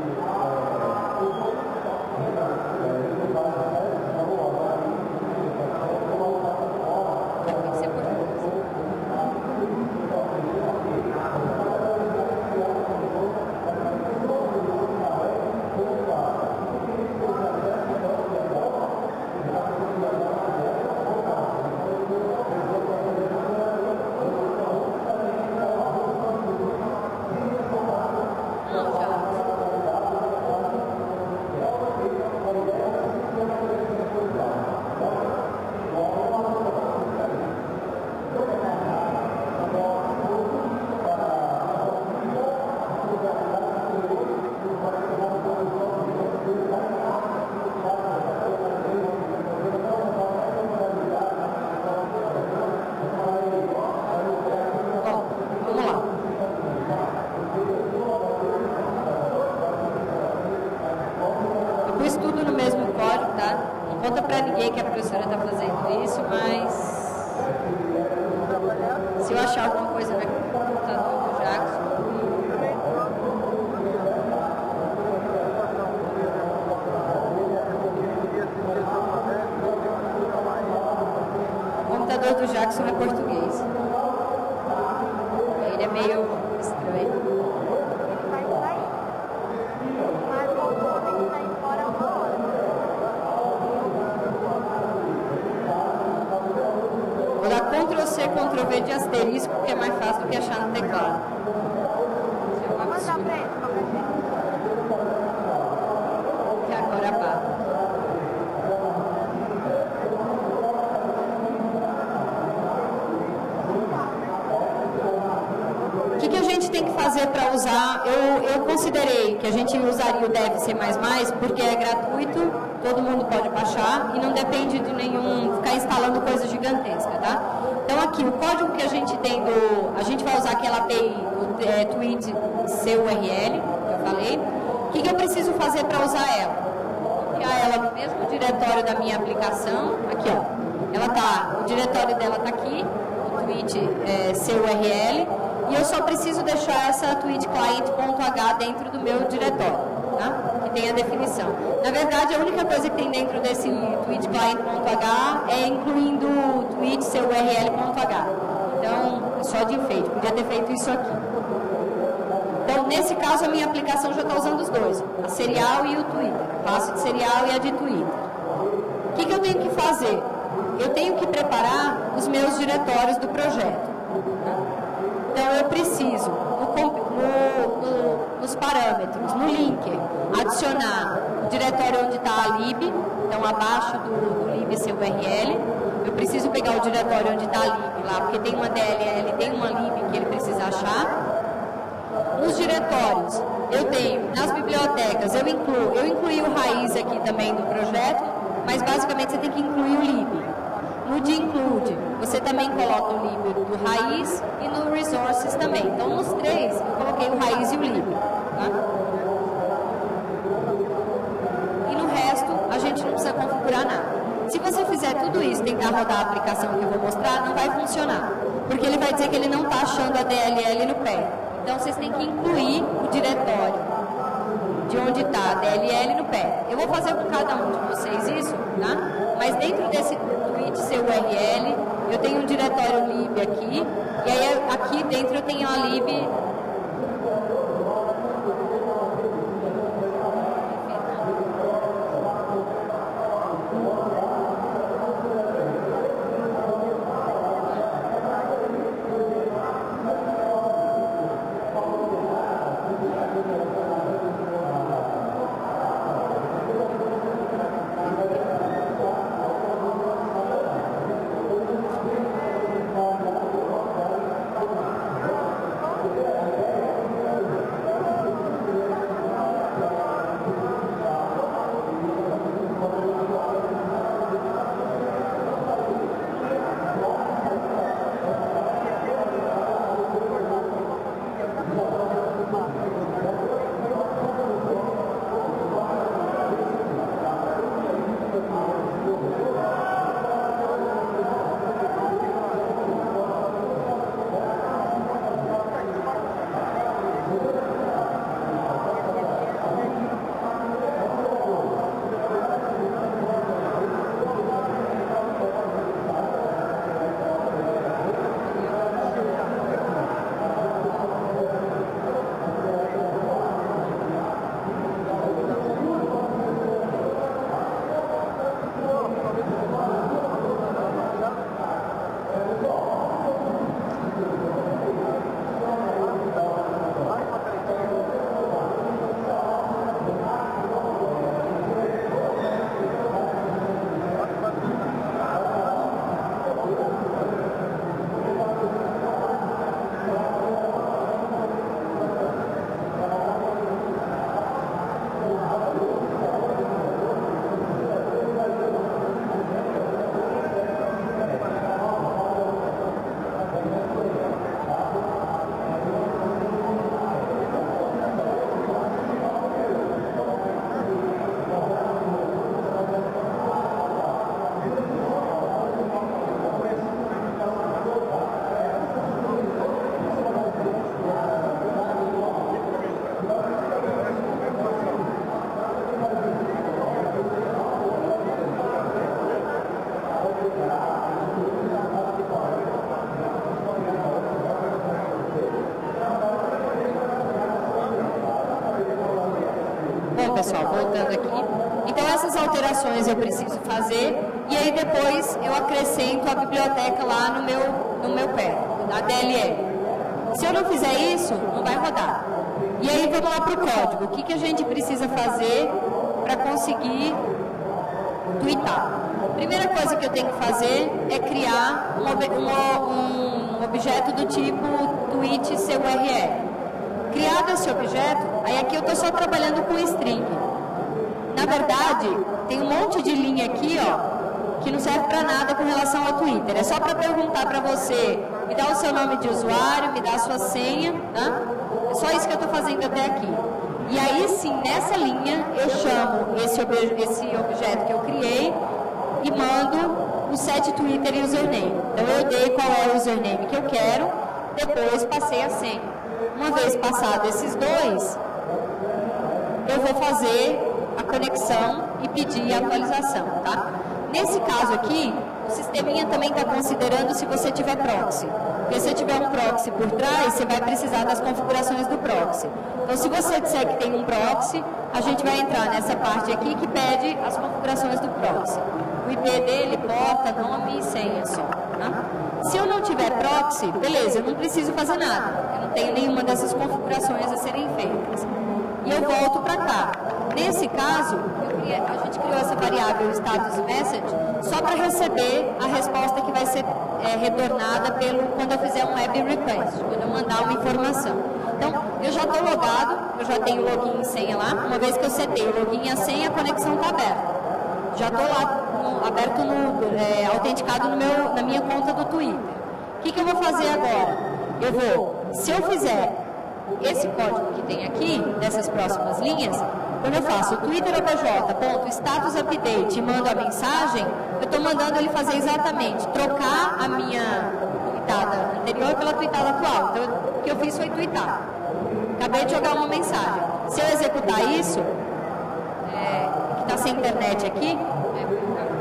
Que a professora está fazendo isso, mas se eu achar alguma coisa no computador do Jackson, o computador do Jackson é português, ele é meio estranho. Ctrl C, Ctrl V de asterisco, que é mais fácil do que achar no teclado. Isso é um absurdo. E agora pá. O que, que a gente tem que fazer para usar? Eu, eu considerei que a gente usaria o Dev C++, porque é gratuito, todo mundo pode baixar e não depende de nenhum ficar instalando coisa gigantesca, tá? Então aqui, o código que a gente tem do... A gente vai usar aquela A P I, o é, tweet C U R L, que eu falei. O que, que eu preciso fazer para usar ela? Criar ela no mesmo diretório da minha aplicação. Aqui, ó. Ela tá, o diretório dela está aqui, o tweet é, C U R L. E eu só preciso deixar essa tweet client.h dentro do meu diretório, tá? Que tem a definição. Na verdade, a única coisa que tem dentro desse tweet client.h é incluindo o tweet C U R L.h. Então, é só de enfeite. Podia ter feito isso aqui. Então, nesse caso, a minha aplicação já está usando os dois. A serial e o Twitter. A classe de serial e a de Twitter. O que, que eu tenho que fazer? Eu tenho que preparar os meus diretórios do projeto. Então, eu preciso, no, no, no, nos parâmetros, no linker, adicionar o diretório onde está a lib, então abaixo do, do lib C U R L. Eu preciso pegar o diretório onde está a lib lá, porque tem uma D L L, tem uma lib que ele precisa achar. Nos diretórios, eu tenho, nas bibliotecas, eu incluo, eu incluí o raiz aqui também do projeto, mas basicamente você tem que incluir o lib. No de include, você também coloca o lib do raiz e no resources também. Então, nos três, eu coloquei o raiz e o lib. Tá? E no resto, a gente não precisa configurar nada. Se você fizer tudo isso, tentar rodar a aplicação que eu vou mostrar, não vai funcionar. Porque ele vai dizer que ele não está achando a D L L no pé. Então, vocês têm que incluir o diretório de onde está a D L L no pé. Eu vou fazer com cada um de vocês isso, tá? Mas dentro desse tweet C U R L, eu tenho um diretório lib aqui, e aí aqui dentro eu tenho a lib. Pessoal, voltando aqui. Então, essas alterações eu preciso fazer e aí depois eu acrescento a biblioteca lá no meu, no meu pé, na D L L. Se eu não fizer isso, não vai rodar. E aí, vamos lá para o código. O que, que a gente precisa fazer para conseguir tweetar? Primeira coisa que eu tenho que fazer é criar um, ob um, um objeto do tipo tweet C U R L. Criado esse objeto, aí aqui eu estou só trabalhando com string. Na verdade, tem um monte de linha aqui, ó, que não serve para nada com relação ao Twitter. É só para perguntar para você, me dá o seu nome de usuário, me dá a sua senha, tá? É só isso que eu estou fazendo até aqui. E aí sim, nessa linha, eu chamo esse, ob esse objeto que eu criei e mando o set Twitter username. Então eu dei qual é o username que eu quero, depois passei a senha. Uma vez passado esses dois, eu vou fazer a conexão e pedir a atualização, tá? Nesse caso aqui, o sisteminha também está considerando se você tiver proxy. Porque se tiver um proxy por trás, você vai precisar das configurações do proxy. Então, se você disser que tem um proxy, a gente vai entrar nessa parte aqui que pede as configurações do proxy. O I P dele, porta, nome e senha só. Tá? Se eu não tiver proxy, beleza, eu não preciso fazer nada. Eu não tenho nenhuma dessas configurações a serem feitas. E eu volto para cá. Nesse caso, eu queria, a gente criou essa variável status message só para receber a resposta que vai ser é, retornada pelo, quando eu fizer um web request, quando eu mandar uma informação. Então, eu já estou logado, eu já tenho login e senha lá. Uma vez que eu setei o login e a senha, a conexão está aberta. Já estou lá, no, aberto, no, é, autenticado no meu, na minha conta do Twitter. O que, que eu vou fazer agora? Eu vou, se eu fizer esse código que tem aqui, dessas próximas linhas, quando eu faço twitterobj.status update e mando a mensagem, eu estou mandando ele fazer exatamente, trocar a minha tweetada anterior pela tweetada atual. Então, o que eu fiz foi tweetar. Acabei de jogar uma mensagem. Se eu executar isso, é, que está sem internet aqui, é,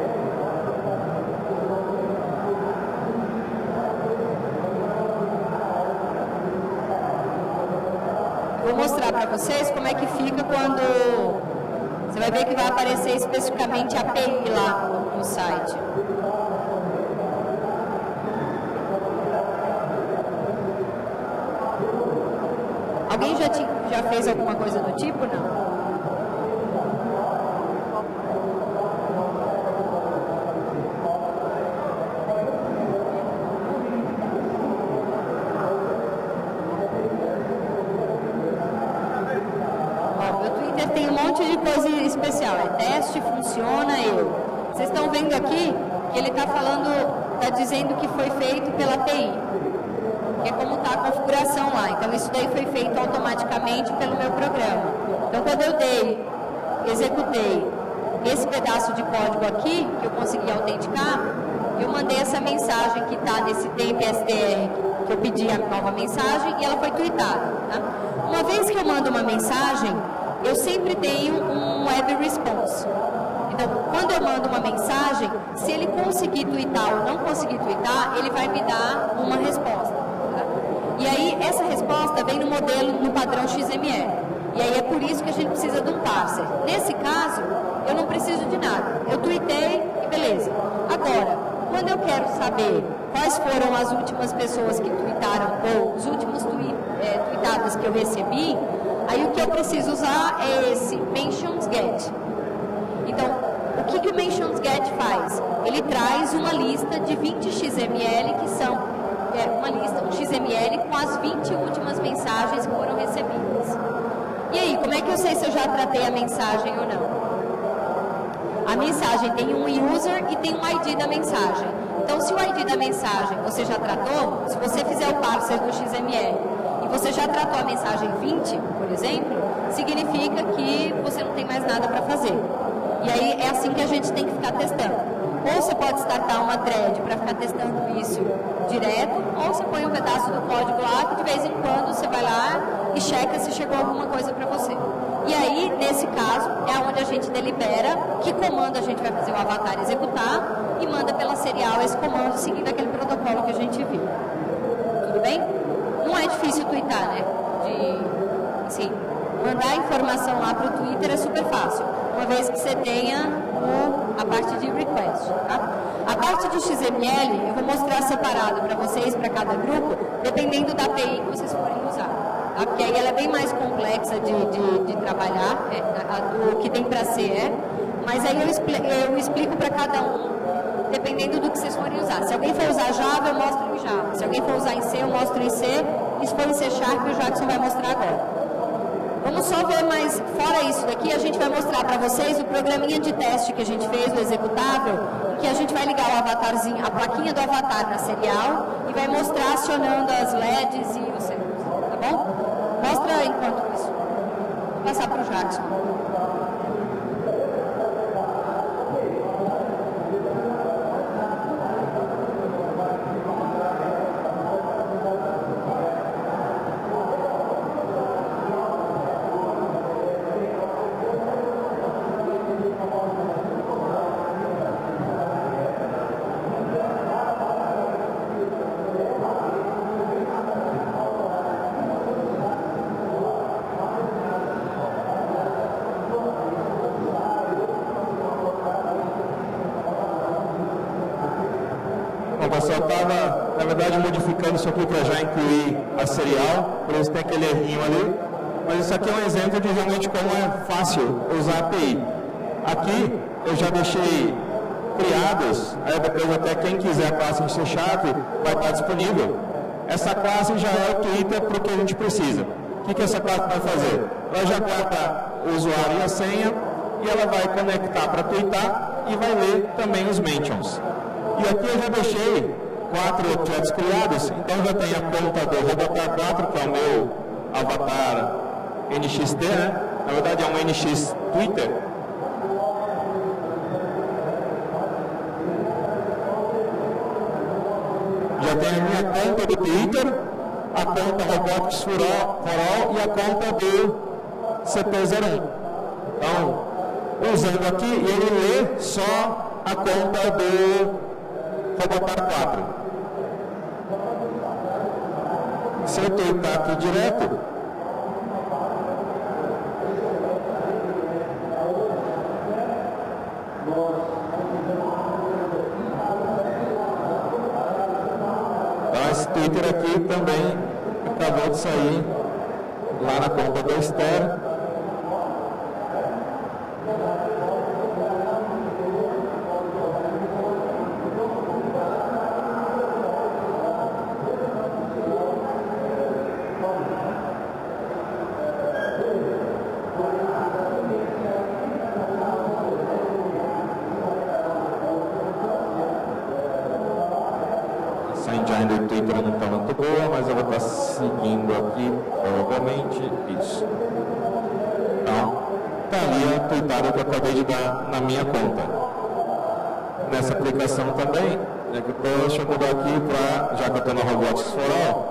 vou mostrar para vocês como é que fica quando... Você vai ver que vai aparecer especificamente a A P I lá no, no site. Alguém já, te, já fez alguma coisa do tipo, não? Tem um monte de coisa especial, é teste, funciona, eu. Vocês estão vendo aqui que ele está falando, está dizendo que foi feito pela A P I, que é como está a configuração lá. Então isso daí foi feito automaticamente pelo meu programa. Então quando eu dei, executei esse pedaço de código aqui, que eu consegui autenticar, eu mandei essa mensagem que está nesse tempo S T R, que eu pedi a nova mensagem, e ela foi tweetada. Tá? Uma vez que eu mando uma mensagem, eu sempre tenho um web response. Então, quando eu mando uma mensagem, se ele conseguir twittar ou não conseguir twittar, ele vai me dar uma resposta. Tá? E aí, essa resposta vem no modelo, no padrão X M L. E aí é por isso que a gente precisa de um parser. Nesse caso, eu não preciso de nada. Eu tweetei e beleza. Agora, quando eu quero saber quais foram as últimas pessoas que tweetaram, ou os últimos tweet, é, tweetados que eu recebi, aí o que eu preciso usar é esse mentions_get. Então, o que, que o mentions_get faz? Ele traz uma lista de vinte X M L, que são é, uma lista, um X M L com as vinte últimas mensagens que foram recebidas. E aí, como é que eu sei se eu já tratei a mensagem ou não? A mensagem tem um user e tem um I D da mensagem. Então, se o I D da mensagem você já tratou, se você fizer o parser do X M L, você já tratou a mensagem vinte, por exemplo, significa que você não tem mais nada para fazer. E aí é assim que a gente tem que ficar testando. Ou você pode startar uma thread para ficar testando isso direto, ou você põe um pedaço do código lá que de vez em quando você vai lá e checa se chegou alguma coisa para você. E aí, nesse caso, é onde a gente delibera que comando a gente vai fazer o avatar executar e manda pela serial esse comando seguindo aquele protocolo que a gente viu. Tudo bem? Não é difícil twittar, né? De, assim, mandar informação lá para o Twitter é super fácil, uma vez que você tenha o, a parte de request. Tá? A parte de X M L, eu vou mostrar separado para vocês, para cada grupo, dependendo da A P I que vocês forem usar. Tá? Porque aí ela é bem mais complexa de, de, de trabalhar, é, a, do que tem para ser, é, mas aí eu explico, eu explico para cada um, dependendo do que vocês forem usar. Se alguém for usar Java, eu mostro em Java. Se alguém for usar em C, eu mostro em C. E se for em C Sharp, o Jackson vai mostrar agora. Vamos só ver mais, fora isso daqui, a gente vai mostrar para vocês o programinha de teste que a gente fez, o executável, em que a gente vai ligar o avatarzinho, a plaquinha do avatar na serial e vai mostrar acionando as L E Ds e os sensores, tá bom? Mostra enquanto isso. Vou passar para o Jackson. Eu estava, na verdade, modificando isso aqui para já incluir a serial, por isso tem aquele errinho ali, mas isso aqui é um exemplo de realmente como é fácil usar a A P I. Aqui eu já deixei criados, aí depois até quem quiser a classe em C Sharp vai estar disponível. Essa classe já é o Twitter para o que a gente precisa. O que, que essa classe vai fazer? Ela já guarda o usuário e a senha, e ela vai conectar para twittar e vai ler também os mentions. E aqui eu já deixei quatro objetos criados, então já tem a conta do Robotar quatro, que é o meu avatar N X T, né? Na verdade é um N X Twitter. Já tem a minha conta do Twitter, a conta Robotics for All, for All e a conta do C P zero um. Então, usando aqui, ele lê só a conta do Robotar quatro. Se eu tweetar aqui direto, então esse Twitter aqui também acabou de sair lá na conta do Esther. Do Twitter não está muito boa, mas eu vou estar seguindo aqui, provavelmente, isso. Então, está ali a tweetada que eu acabei de dar na minha conta. Nessa aplicação também, é que eu tô, deixa eu mudar aqui para, já que eu estou no Robotics for All,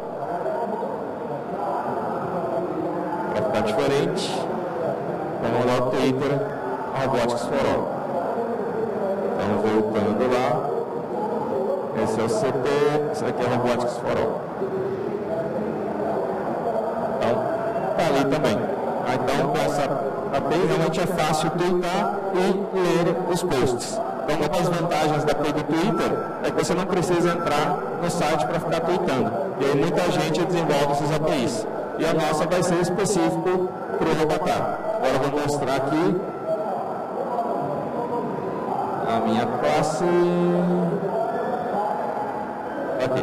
para ficar diferente, vamos mudar o Twitter Robotics for All. Então, voltando lá. Esse é o C P, esse aqui é o Robotics for All. Então, está ali também. Então, com essa A P I realmente é fácil tweetar e ler os posts. Então, uma das vantagens da A P I do Twitter é que você não precisa entrar no site para ficar tweetando. E aí muita gente desenvolve essas A P Is. E a nossa vai ser específico para o Robotar. Agora eu vou mostrar aqui a minha classe. Aqui.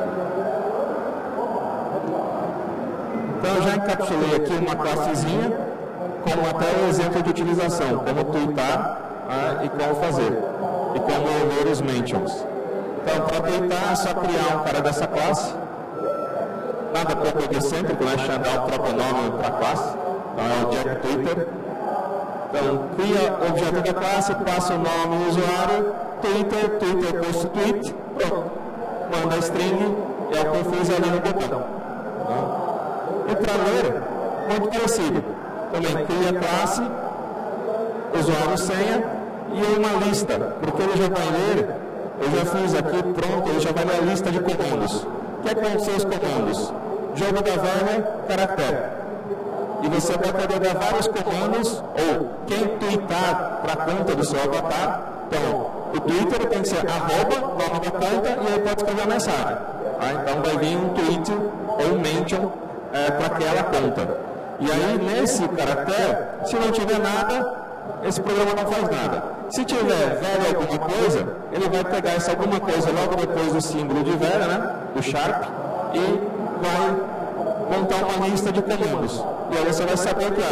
Então eu já encapsulei aqui uma classezinha com até o exemplo de utilização, como tweetar, né, e como fazer, e como ler os mentions. Então para tweetar é só criar um cara dessa classe, nada pouco egocêntrico, né, chamar o próprio nome para a classe, então é o Jack Twitter. Então cria o objeto da classe, passa o nome do usuário, Twitter, Twitter post tweet, pronto. Manda a string, é o que eu fiz ali no botão. E para ler, muito parecido. Também cria classe, usuário senha e uma lista, porque ele já vai ler, eu já fiz aqui, pronto, ele já vai ler a lista de comandos. O que é que são os comandos? Jogo da velha, caractere. E você vai poder dar vários comandos, ou quem tweetar para a conta do seu avatar, então, o Twitter tem que ser arroba, nome da conta, e aí pode escrever a mensagem. Tá? Então vai vir um tweet ou um mention é, para aquela conta. E aí, nesse caractere, se não tiver nada, esse programa não faz nada. Se tiver velha alguma coisa, ele vai pegar essa alguma coisa logo depois do símbolo de velha, né, do Sharp, e vai montar uma lista de comandos. E aí você vai saber que ah,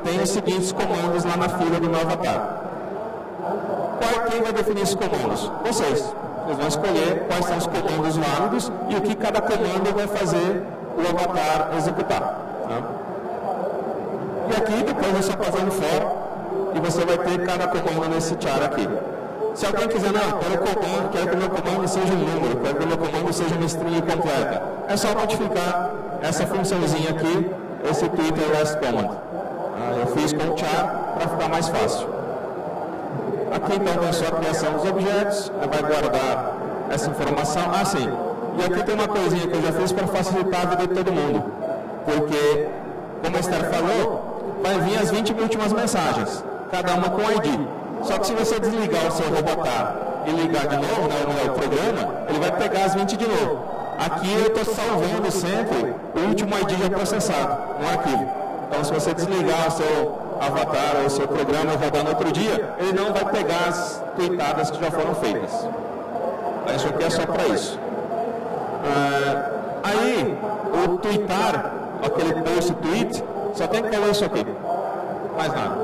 tem os seguintes comandos lá na fila do meu avatar. Qual, quem vai definir esses comandos? Vocês. Vocês vão escolher quais são os comandos válidos e o que cada comando vai fazer o avatar executar. Tá? E aqui depois é só fazer um for e você vai ter cada comando nesse char aqui. Se alguém quiser, não, quero, comando, quero que o meu comando seja um número, quero que o meu comando seja uma string completa, é só modificar essa funçãozinha aqui, esse Twitter last command. Ah, eu fiz com o char para ficar mais fácil. Aqui então tem só a criação dos objetos, vai guardar essa informação. Ah, sim. E aqui tem uma coisinha que eu já fiz para facilitar a vida de todo mundo. Porque, como a Esther falou, vai vir as vinte últimas mensagens, cada uma com I D. Só que se você desligar o seu Robotar e ligar de novo, né, o programa, ele vai pegar as vinte de novo. Aqui eu estou salvando sempre o último I D já processado no arquivo. Então, se você desligar o seu avatar ou o seu programa e rodar no outro dia, ele não vai pegar as tweetadas que já foram feitas. Então, isso aqui é só para isso. Ah, aí, o tweetar, aquele post tweet, só tem que falar isso aqui. Mais nada.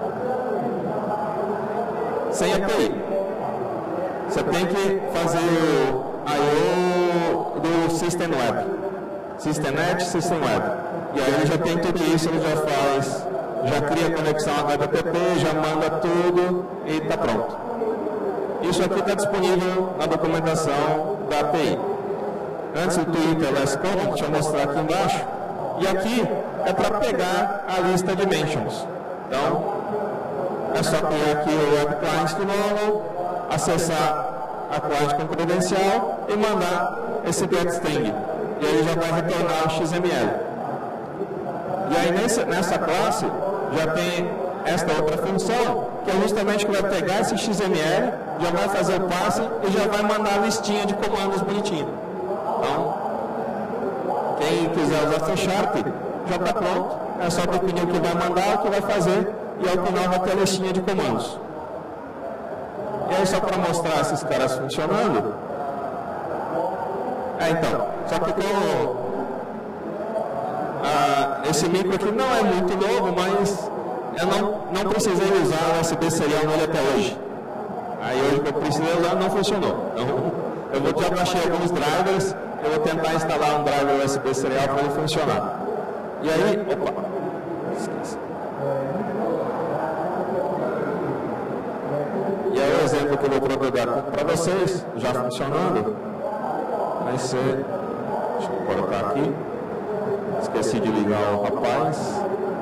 Sem A P I. Você tem que fazer o I O do System Web. Systemnet, System Web. E aí ele já tem tudo isso, ele já faz, já cria conexão H T T P, já manda tudo e está pronto. Isso aqui está disponível na documentação da A P I. Antes do Twitter last command, deixa eu mostrar aqui embaixo. E aqui é para pegar a lista de mentions. Então, é só criar aqui o web client de novo, acessar a client com credencial e mandar esse getString. E aí já vai retornar o X M L. E aí nessa, nessa classe já tem esta outra função, que é justamente que vai pegar esse X M L, já vai fazer o passe e já vai mandar a listinha de comandos bonitinho. Então, quem quiser usar C Sharp, já está pronto. É só definir o que vai mandar, o que vai fazer, e ao final vai ter a listinha de comandos. E aí só para mostrar esses caras funcionando. É, então, só que como ah, esse micro aqui não é muito novo, mas eu não, não precisei usar o U S B serial nele até hoje. Aí hoje que eu precisei usar não funcionou. Então, eu vou já baixar alguns drivers, eu vou tentar instalar um driver U S B serial para ele funcionar. E aí, opa, esqueci. E aí o exemplo que eu vou procurar para vocês, já funcionando, vai ser, deixa eu colocar aqui, esqueci de ligar o rapaz,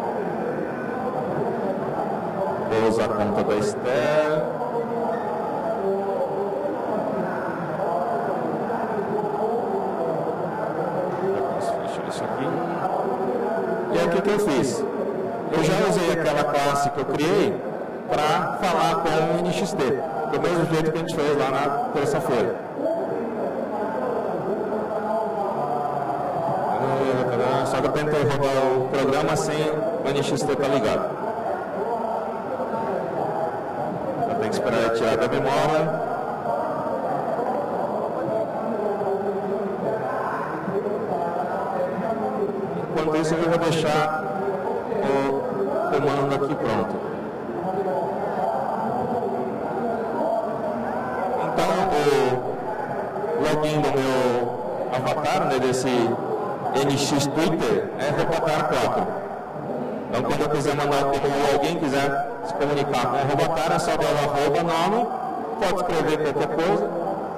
vou usar a conta da Esther, fechar isso aqui, e aí o que, que eu fiz? Eu já usei aquela classe que eu criei para falar com o N X T, do mesmo jeito que a gente fez lá na terça-feira. Só que eu tentei rodar o programa sem o N X T estar ligado. Eu tenho que esperar ele tirar da memória. Enquanto isso, eu já vou deixar o comando aqui pronto. O login do meu avatar, né, desse N X Twitter, é Robotar quatro. Então, quando eu quiser mandar como alguém quiser se comunicar com o Robotar, é só dar o arroba nome, pode escrever qualquer coisa.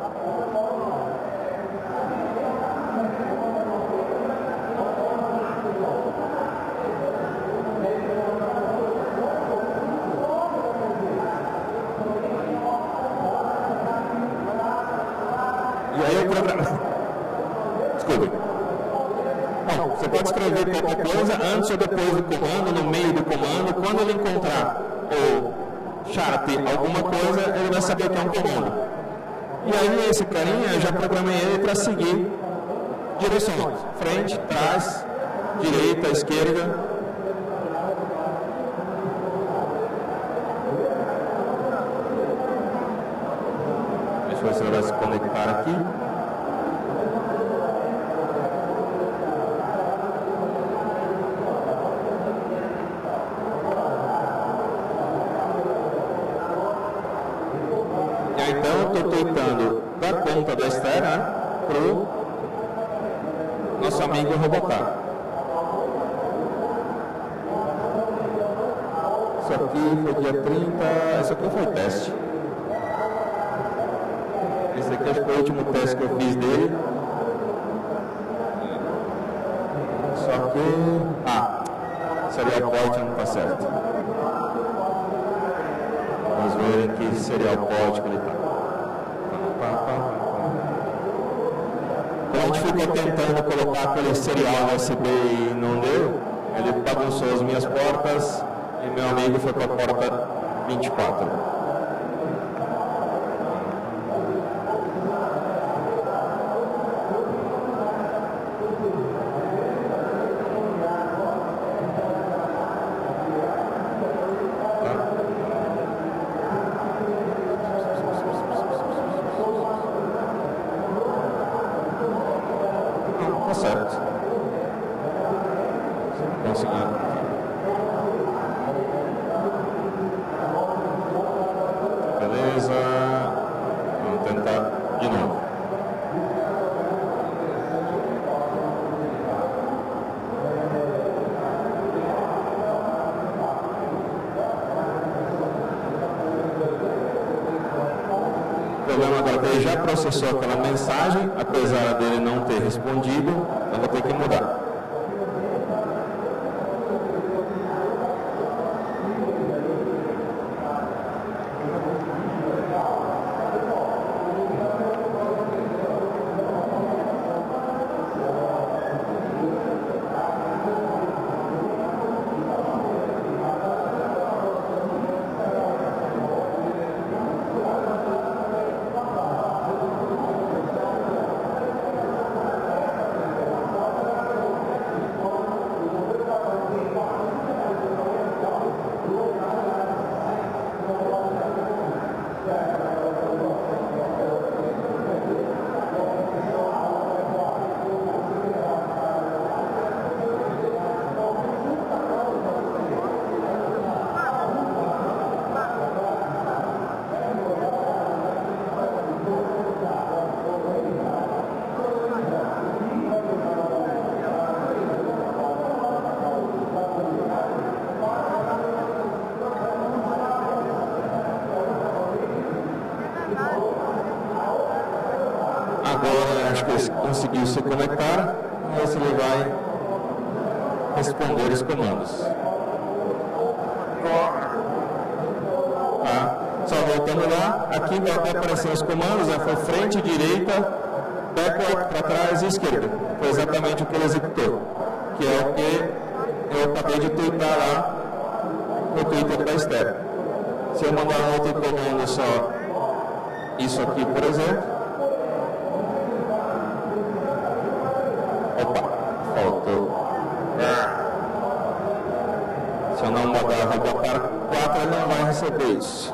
E aí o programa... Desculpe. Bom, você pode escrever qualquer coisa antes ou depois do comando, no meio do comando. Quando ele encontrar o Sharp alguma coisa, ele vai saber que é um comando. E aí esse carinha, eu já programei ele para seguir direções. Frente, trás, direita, esquerda. Deixa eu ver se ele vai se conectar aqui. conta da Esther, né, para o nosso amigo Robocar. Isso aqui foi dia trinta, isso aqui foi teste. Esse aqui acho que foi o último teste que eu fiz dele. Só que... Ah, serial port não está certo. Vamos ver em que serial port que ele está. Então a gente ficou tentando colocar aquele serial U S B e não deu. Ele bagunçou as minhas portas e meu amigo foi para a porta vinte e quatro. Ele já processou aquela mensagem, apesar dele não ter respondido, eu vou ter que mudar. Agora acho que ele conseguiu se conectar, mas ele vai responder os comandos. Ah, só voltando lá, aqui vai aparecer os comandos, né? Foi frente, direita, backward, para trás e esquerda. Foi exatamente o que ele executou, que é o que eu acabei de tweetar lá no Twitter da Esther. Se eu mandar um outro comando só, isso aqui, por exemplo. Opa, faltou. Se eu não mandar Robocar quatro, ele não vai receber isso.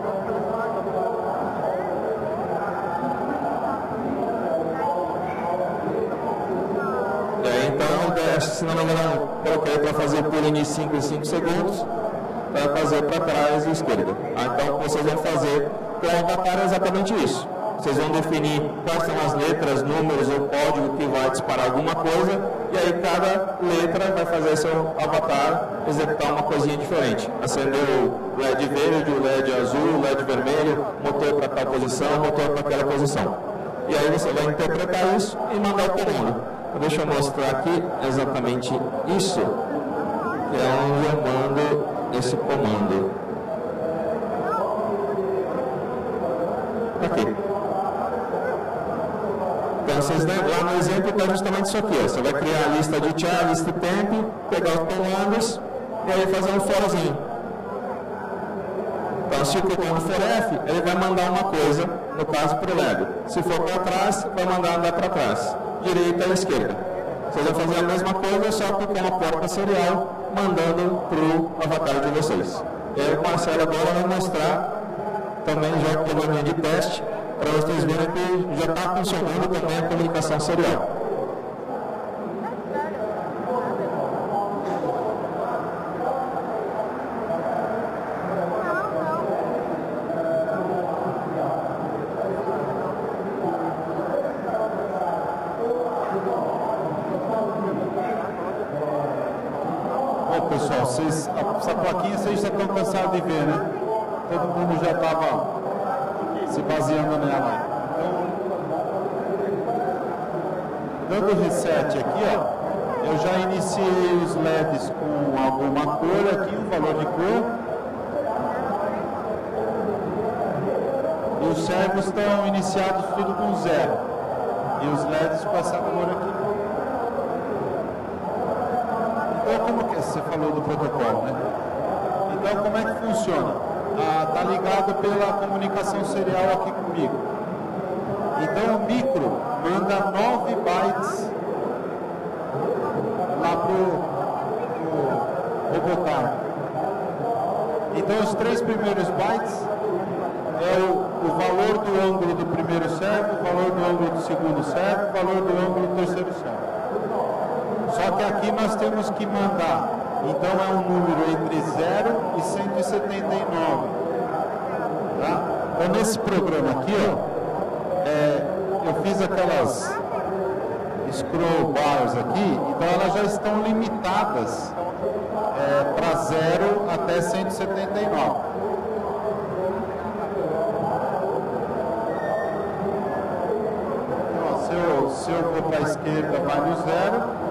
E aí, então, se não me engano, coloquei para fazer pooling de cinco em cinco segundos, para fazer para trás e esquerda. Ah, então, o que vocês vão fazer com o Avatar é exatamente isso. Vocês vão definir quais são as letras, números ou código que vai disparar alguma coisa, e aí cada letra vai fazer seu avatar executar uma coisinha diferente. Acender o L E D verde, o L E D azul, o L E D vermelho, motor para tal posição, motor para aquela posição. E aí você vai interpretar isso e mandar o comando. Deixa eu mostrar aqui exatamente isso, que é onde eu mando esse comando. Aqui. Então, vocês lá no exemplo está justamente isso aqui. Ó. Você vai criar a lista de char, lista temp, pegar os comandos e aí fazer um forzinho. Então, se o comando for F, ele vai mandar uma coisa, no caso para o L E D. Se for para trás, vai mandar andar para trás. Direita e esquerda. Vocês vão fazer a mesma coisa, só que com a porta serial, mandando para o avatar de vocês. E aí o Marcelo agora vai mostrar também já o programinha de teste, para vocês verem que já está funcionando também a comunicação serial. Bom, pessoal, vocês, essa plaquinha vocês já estão cansados de ver, né? Todo mundo já estava se baseando nela. Então, dando reset aqui, ó, eu já iniciei os L E Ds com alguma cor aqui, um valor de cor. E os servos estão iniciados tudo com zero. E os L E Ds com essa cor aqui. Então, como que você falou do protocolo, né? Então, como é que funciona? Ah, tá ligado pela comunicação serial aqui comigo. Então, o micro manda nove bytes lá pro, pro Robotar. Então, os três primeiros bytes é o, o valor do ângulo do primeiro servo, o valor do ângulo do segundo servo, o valor do ângulo do terceiro servo. Só que aqui nós temos que mandar, então é um número entre zero e cento e setenta e nove. Tá? Então nesse programa aqui, ó, é, eu fiz aquelas scroll bars aqui, então elas já estão limitadas é, para zero até cento e setenta e nove. Então, se, eu, se eu vou para a esquerda, vai no zero.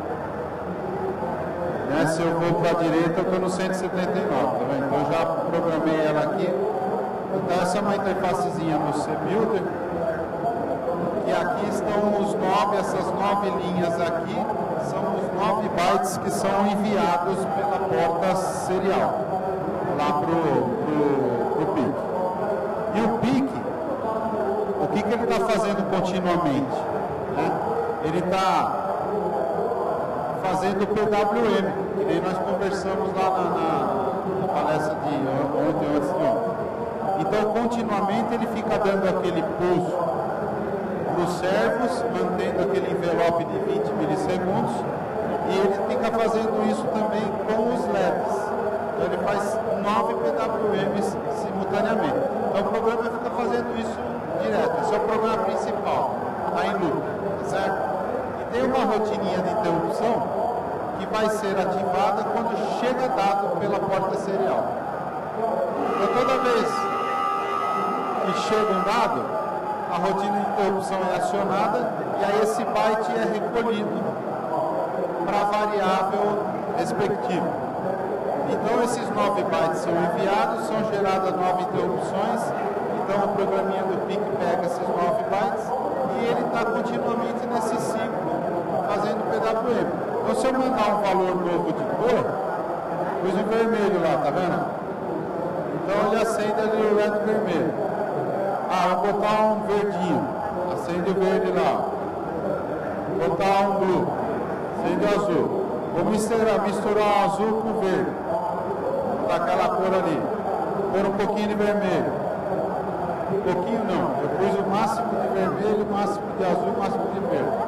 Se eu vou para a direita, eu estou no cento e setenta e nove, tá vendo? Então eu já programei ela aqui. Então essa é uma interfacezinha no CBuilder. E aqui estão os nove, essas nove linhas aqui, são os nove bytes que são enviados pela porta serial, lá para o P I C. E o P I C, o que, que ele está fazendo continuamente? Né? Ele está fazendo P W M, que nem nós conversamos lá na, na, na palestra de ontem, antes de ontem. Então, continuamente ele fica dando aquele pulso para os servos, mantendo aquele envelope de vinte milissegundos, e ele fica fazendo isso também com os L E Ds. Então, ele faz nove P W Ms simultaneamente. Então, o programa fica fazendo isso direto. Esse é o programa principal, está em loop, certo? Tem uma rotininha de interrupção que vai ser ativada quando chega dado pela porta serial. Então, toda vez que chega um dado, a rotina de interrupção é acionada e aí esse byte é recolhido para a variável respectiva. Então, esses nove bytes são enviados, são geradas nove interrupções. Então, o programinha do P I C pega esses nove bytes e ele está continuamente nesse ciclo fazendo P W M. Então, se eu mandar um valor novo de cor, pus o vermelho lá, tá vendo? Então, ele acende ali o L E D vermelho. Ah, vou botar um verdinho, acende o verde lá. Vou botar um blue, acende o azul. Vou misturar, misturar o azul com o verde. Vou botar aquela cor ali. Pôr um pouquinho de vermelho. Um pouquinho não, eu pus o máximo de vermelho, o máximo de azul, o máximo de verde.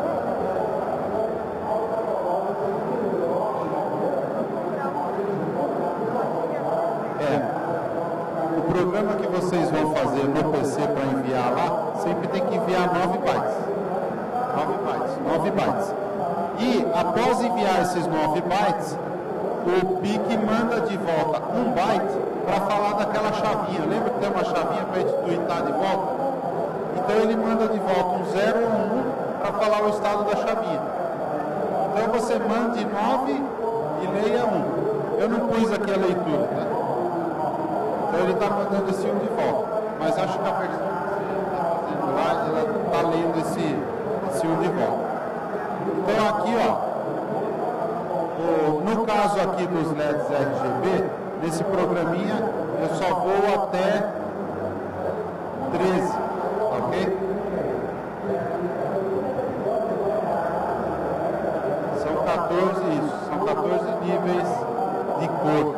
O programa que vocês vão fazer no P C para enviar lá, sempre tem que enviar nove bytes. nove bytes, nove bytes. E após enviar esses nove bytes, o P I C manda de volta um byte para falar daquela chavinha. Lembra que tem uma chavinha para a gente tweetar de volta? Então ele manda de volta um zero ou um para falar o estado da chavinha. Então você mande nove e leia um. Eu não pus aqui a leitura, tá? Então ele está mandando esse um de volta. Mas acho que a versão que você está fazendo lá, ela está lendo esse, esse um de volta. Então aqui, ó. No caso aqui dos L E Ds R G B, nesse programinha eu só vou até treze, ok? São quatorze, isso, são quatorze níveis de cor.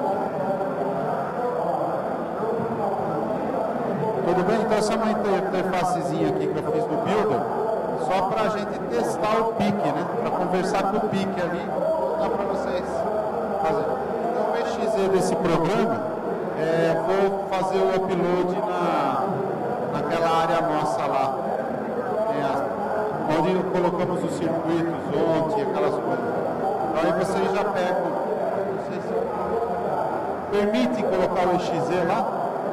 Tudo bem? Então essa é uma interfacezinha aqui que eu fiz no Builder, só para a gente testar o P I C, né? Para conversar com o P I C ali. Dá para vocês fazer. Então o E X E desse programa, é, vou fazer o upload na, naquela área nossa lá, é, onde colocamos os circuitos ontem, aquelas coisas. aí vocês já pegam, não sei se permite colocar o E X E lá?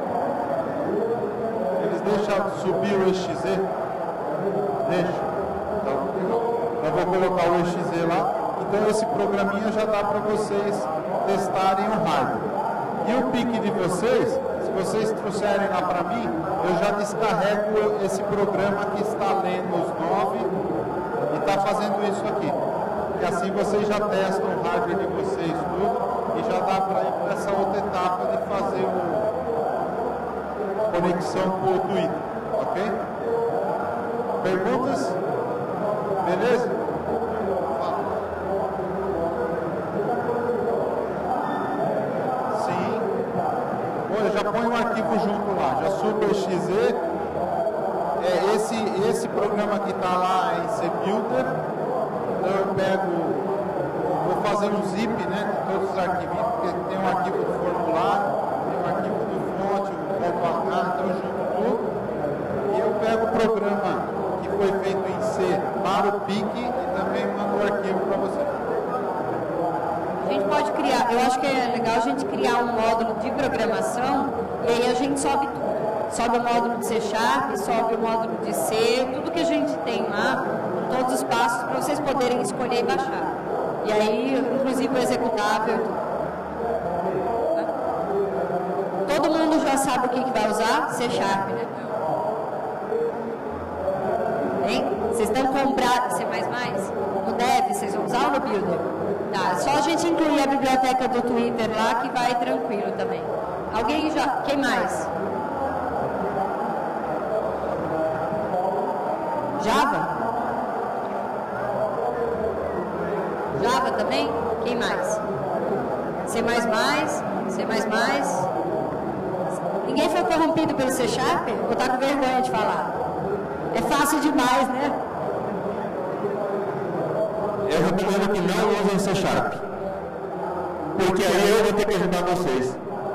Eles deixam subir o E X E? Deixa. Então, eu vou colocar o E X E lá. Então esse programinha já dá para vocês testarem o hardware. E o pique de vocês, se vocês trouxerem lá para mim, eu já descarrego esse programa que está lendo os nove e está fazendo isso aqui. E assim vocês já testam o hardware de vocês tudo e já dá para ir para essa outra etapa de fazer a conexão com o Twitter, ok? Perguntas? Beleza? Sim. Bom, eu já ponho um arquivo junto lá, já subo o E X E. É, esse, esse programa que está lá em CBuilder, então eu pego, vou fazer um zip, né, de todos os arquivos, porque tem um arquivo do formulário, tem um arquivo do fonte, um ponto H, então eu junto tudo. E eu pego o programa que foi feito em C para o P I C e também mando o arquivo para você. A gente pode criar, eu acho que é legal a gente criar um módulo de programação e aí a gente sobe tudo. Sobe o módulo de C Sharp, sobe o módulo de C, tudo que a gente tem lá, todos os passos para vocês poderem escolher e baixar. E aí, inclusive o executável e tudo. Todo mundo já sabe o que, que vai usar? C Sharp, né? Hein? Vocês estão comprados C mais mais? No Dev, vocês vão usar ou no Builder? Tá, só a gente incluir a biblioteca do Twitter lá que vai tranquilo também. Alguém já? Quem mais? Java? Java também? Quem mais? C mais mais? C mais mais? Ninguém foi corrompido pelo C Sharp? Ou tá com vergonha de falar? É fácil demais, né? Eu recomendo que não usem C Sharp. Porque aí eu vou ter que ajudar vocês.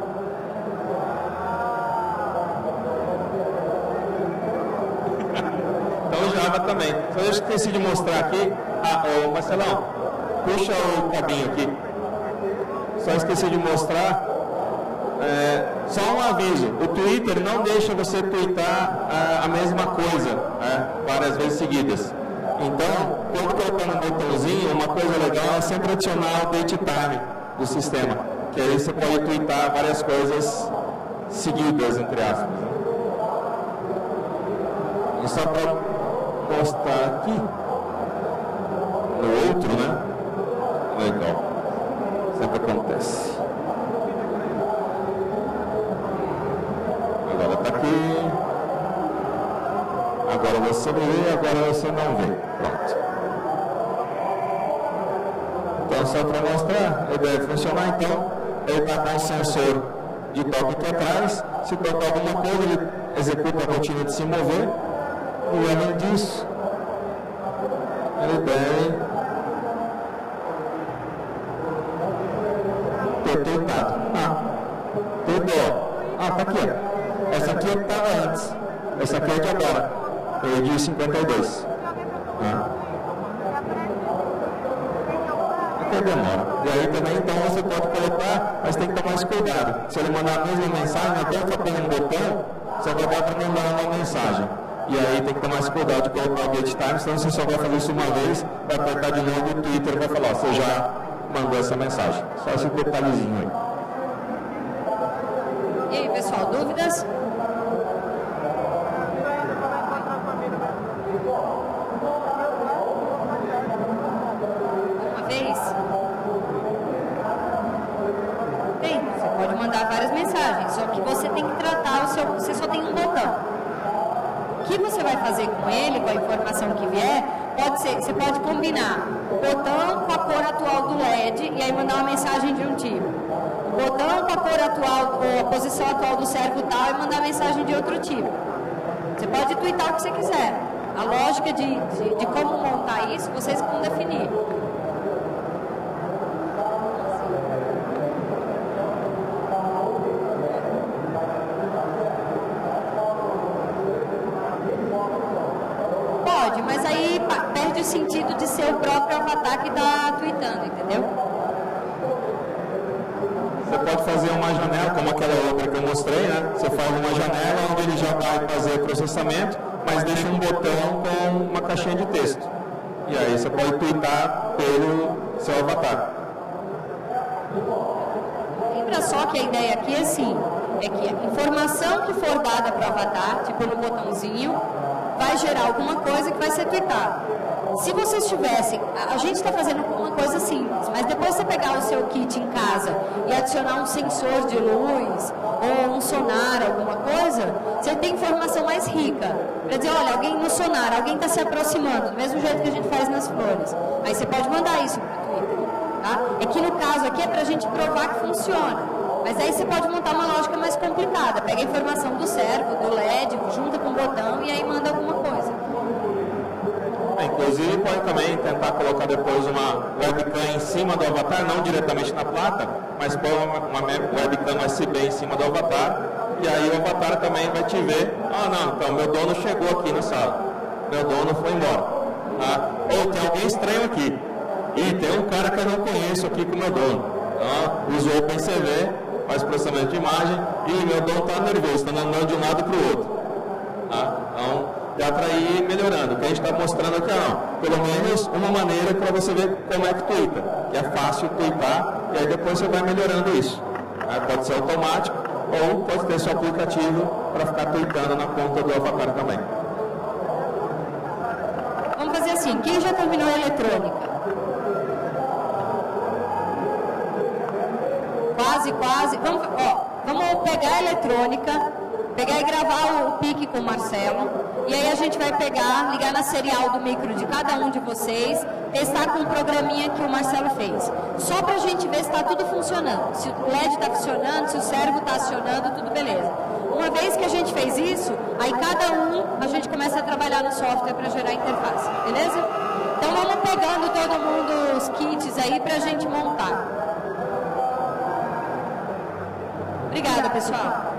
Então Java também. Só eu esqueci de mostrar aqui. Ah, ô Marcelão, puxa o cabinho aqui. Só esqueci de mostrar. É, só um aviso, o Twitter não deixa você twittar a, a mesma coisa, né, várias vezes seguidas. Então, quando colocar no botãozinho, uma coisa legal é sempre adicionar o date time do sistema, que aí você pode twittar várias coisas seguidas, entre aspas. Né? E só para mostrar aqui, no outro, né? Legal. Sempre acontece. Agora está aqui. Agora você vê, agora você não vê. Pronto. Então, só para mostrar, ele deve funcionar. Então, ele está com um sensor de toque aqui atrás. Se tocar alguma coisa, ele executa a rotina de se mover. E além disso, ele deve ter tweetado. Ah, tweetou. Ah, tá aqui, ó. Essa aqui é que estava antes. Essa aqui é de agora. É de cinquenta e dois. Ah. Até demora. E aí também, então, você pode colocar, mas tem que tomar esse cuidado. Se ele mandar a mesma mensagem, até que aperta um botão, só vai dar para mandar uma mensagem. E aí tem que tomar esse cuidado de colocar o date time, senão você só vai fazer isso uma vez, vai apertar de novo e o Twitter vai falar, você já mandou essa mensagem. Só esse detalhezinho aí. E aí, pessoal, dúvidas? Uma vez? Tem, você pode mandar várias mensagens, só que você tem que tratar o seu, você só tem um botão. O que você vai fazer com ele, com a informação que vier, pode ser, você pode combinar o botão com a cor atual do L E D e aí mandar uma mensagem de um tipo. O botão com a cor atual, ou a posição atual do servo tal e mandar mensagem de outro tipo. Você pode twittar o que você quiser. A lógica de, de, de como montar isso, vocês vão definir. Pode, mas aí perde o sentido de ser o próprio próprio avatar que está tweetando, entendeu? Você pode fazer uma janela, como aquela outra que eu mostrei, né? Você faz uma janela onde ele já vai fazer processamento, mas deixa um botão com uma caixinha de texto. E aí você pode tweetar pelo seu avatar. Lembra só que a ideia aqui é assim, é que a informação que for dada para o avatar, tipo no botãozinho, vai gerar alguma coisa que vai ser tweetada. Se vocês tivessem, a gente está fazendo uma coisa simples, mas depois você pegar o seu kit em casa e adicionar um sensor de luz ou um sonar, alguma coisa, você tem informação mais rica. Para dizer, olha, alguém no sonar, alguém está se aproximando, do mesmo jeito que a gente faz nas flores. Aí você pode mandar isso para o Twitter. Tá? É que no caso aqui é para a gente provar que funciona. Mas aí você pode montar uma lógica mais complicada. Pega a informação do servo, do L E D, junta com o botão e aí manda alguma coisa. Inclusive pode também tentar colocar depois uma webcam em cima do avatar, não diretamente na placa, mas pôr uma, uma webcam U S B em cima do avatar, e aí o avatar também vai te ver, ah não, então meu dono chegou aqui na sala, meu dono foi embora. Tá? Ou tem alguém estranho aqui, e tem um cara que eu não conheço aqui com o meu dono. Então, usa o OpenCV, faz processamento de imagem, e meu dono está nervoso, está andando de um lado para o outro. Tá? Então, dá para ir melhorando. O que a gente está mostrando aqui, não. Pelo menos uma maneira para você ver como é que tuita. Que é fácil tuitar e aí depois você vai melhorando isso. Aí pode ser automático ou pode ter seu aplicativo para ficar tuitando na conta do avatar também. Vamos fazer assim, quem já terminou a eletrônica? Quase, quase. Vamos, ó, vamos pegar a eletrônica, pegar e gravar o pique com o Marcelo. E aí a gente vai pegar, ligar na serial do micro de cada um de vocês, testar com o programinha que o Marcelo fez. Só para a gente ver se está tudo funcionando. Se o L E D está funcionando, se o servo está acionando, tudo beleza. Uma vez que a gente fez isso, aí cada um, a gente começa a trabalhar no software para gerar interface, beleza? Então vamos pegando todo mundo os kits aí para a gente montar. Obrigada, pessoal.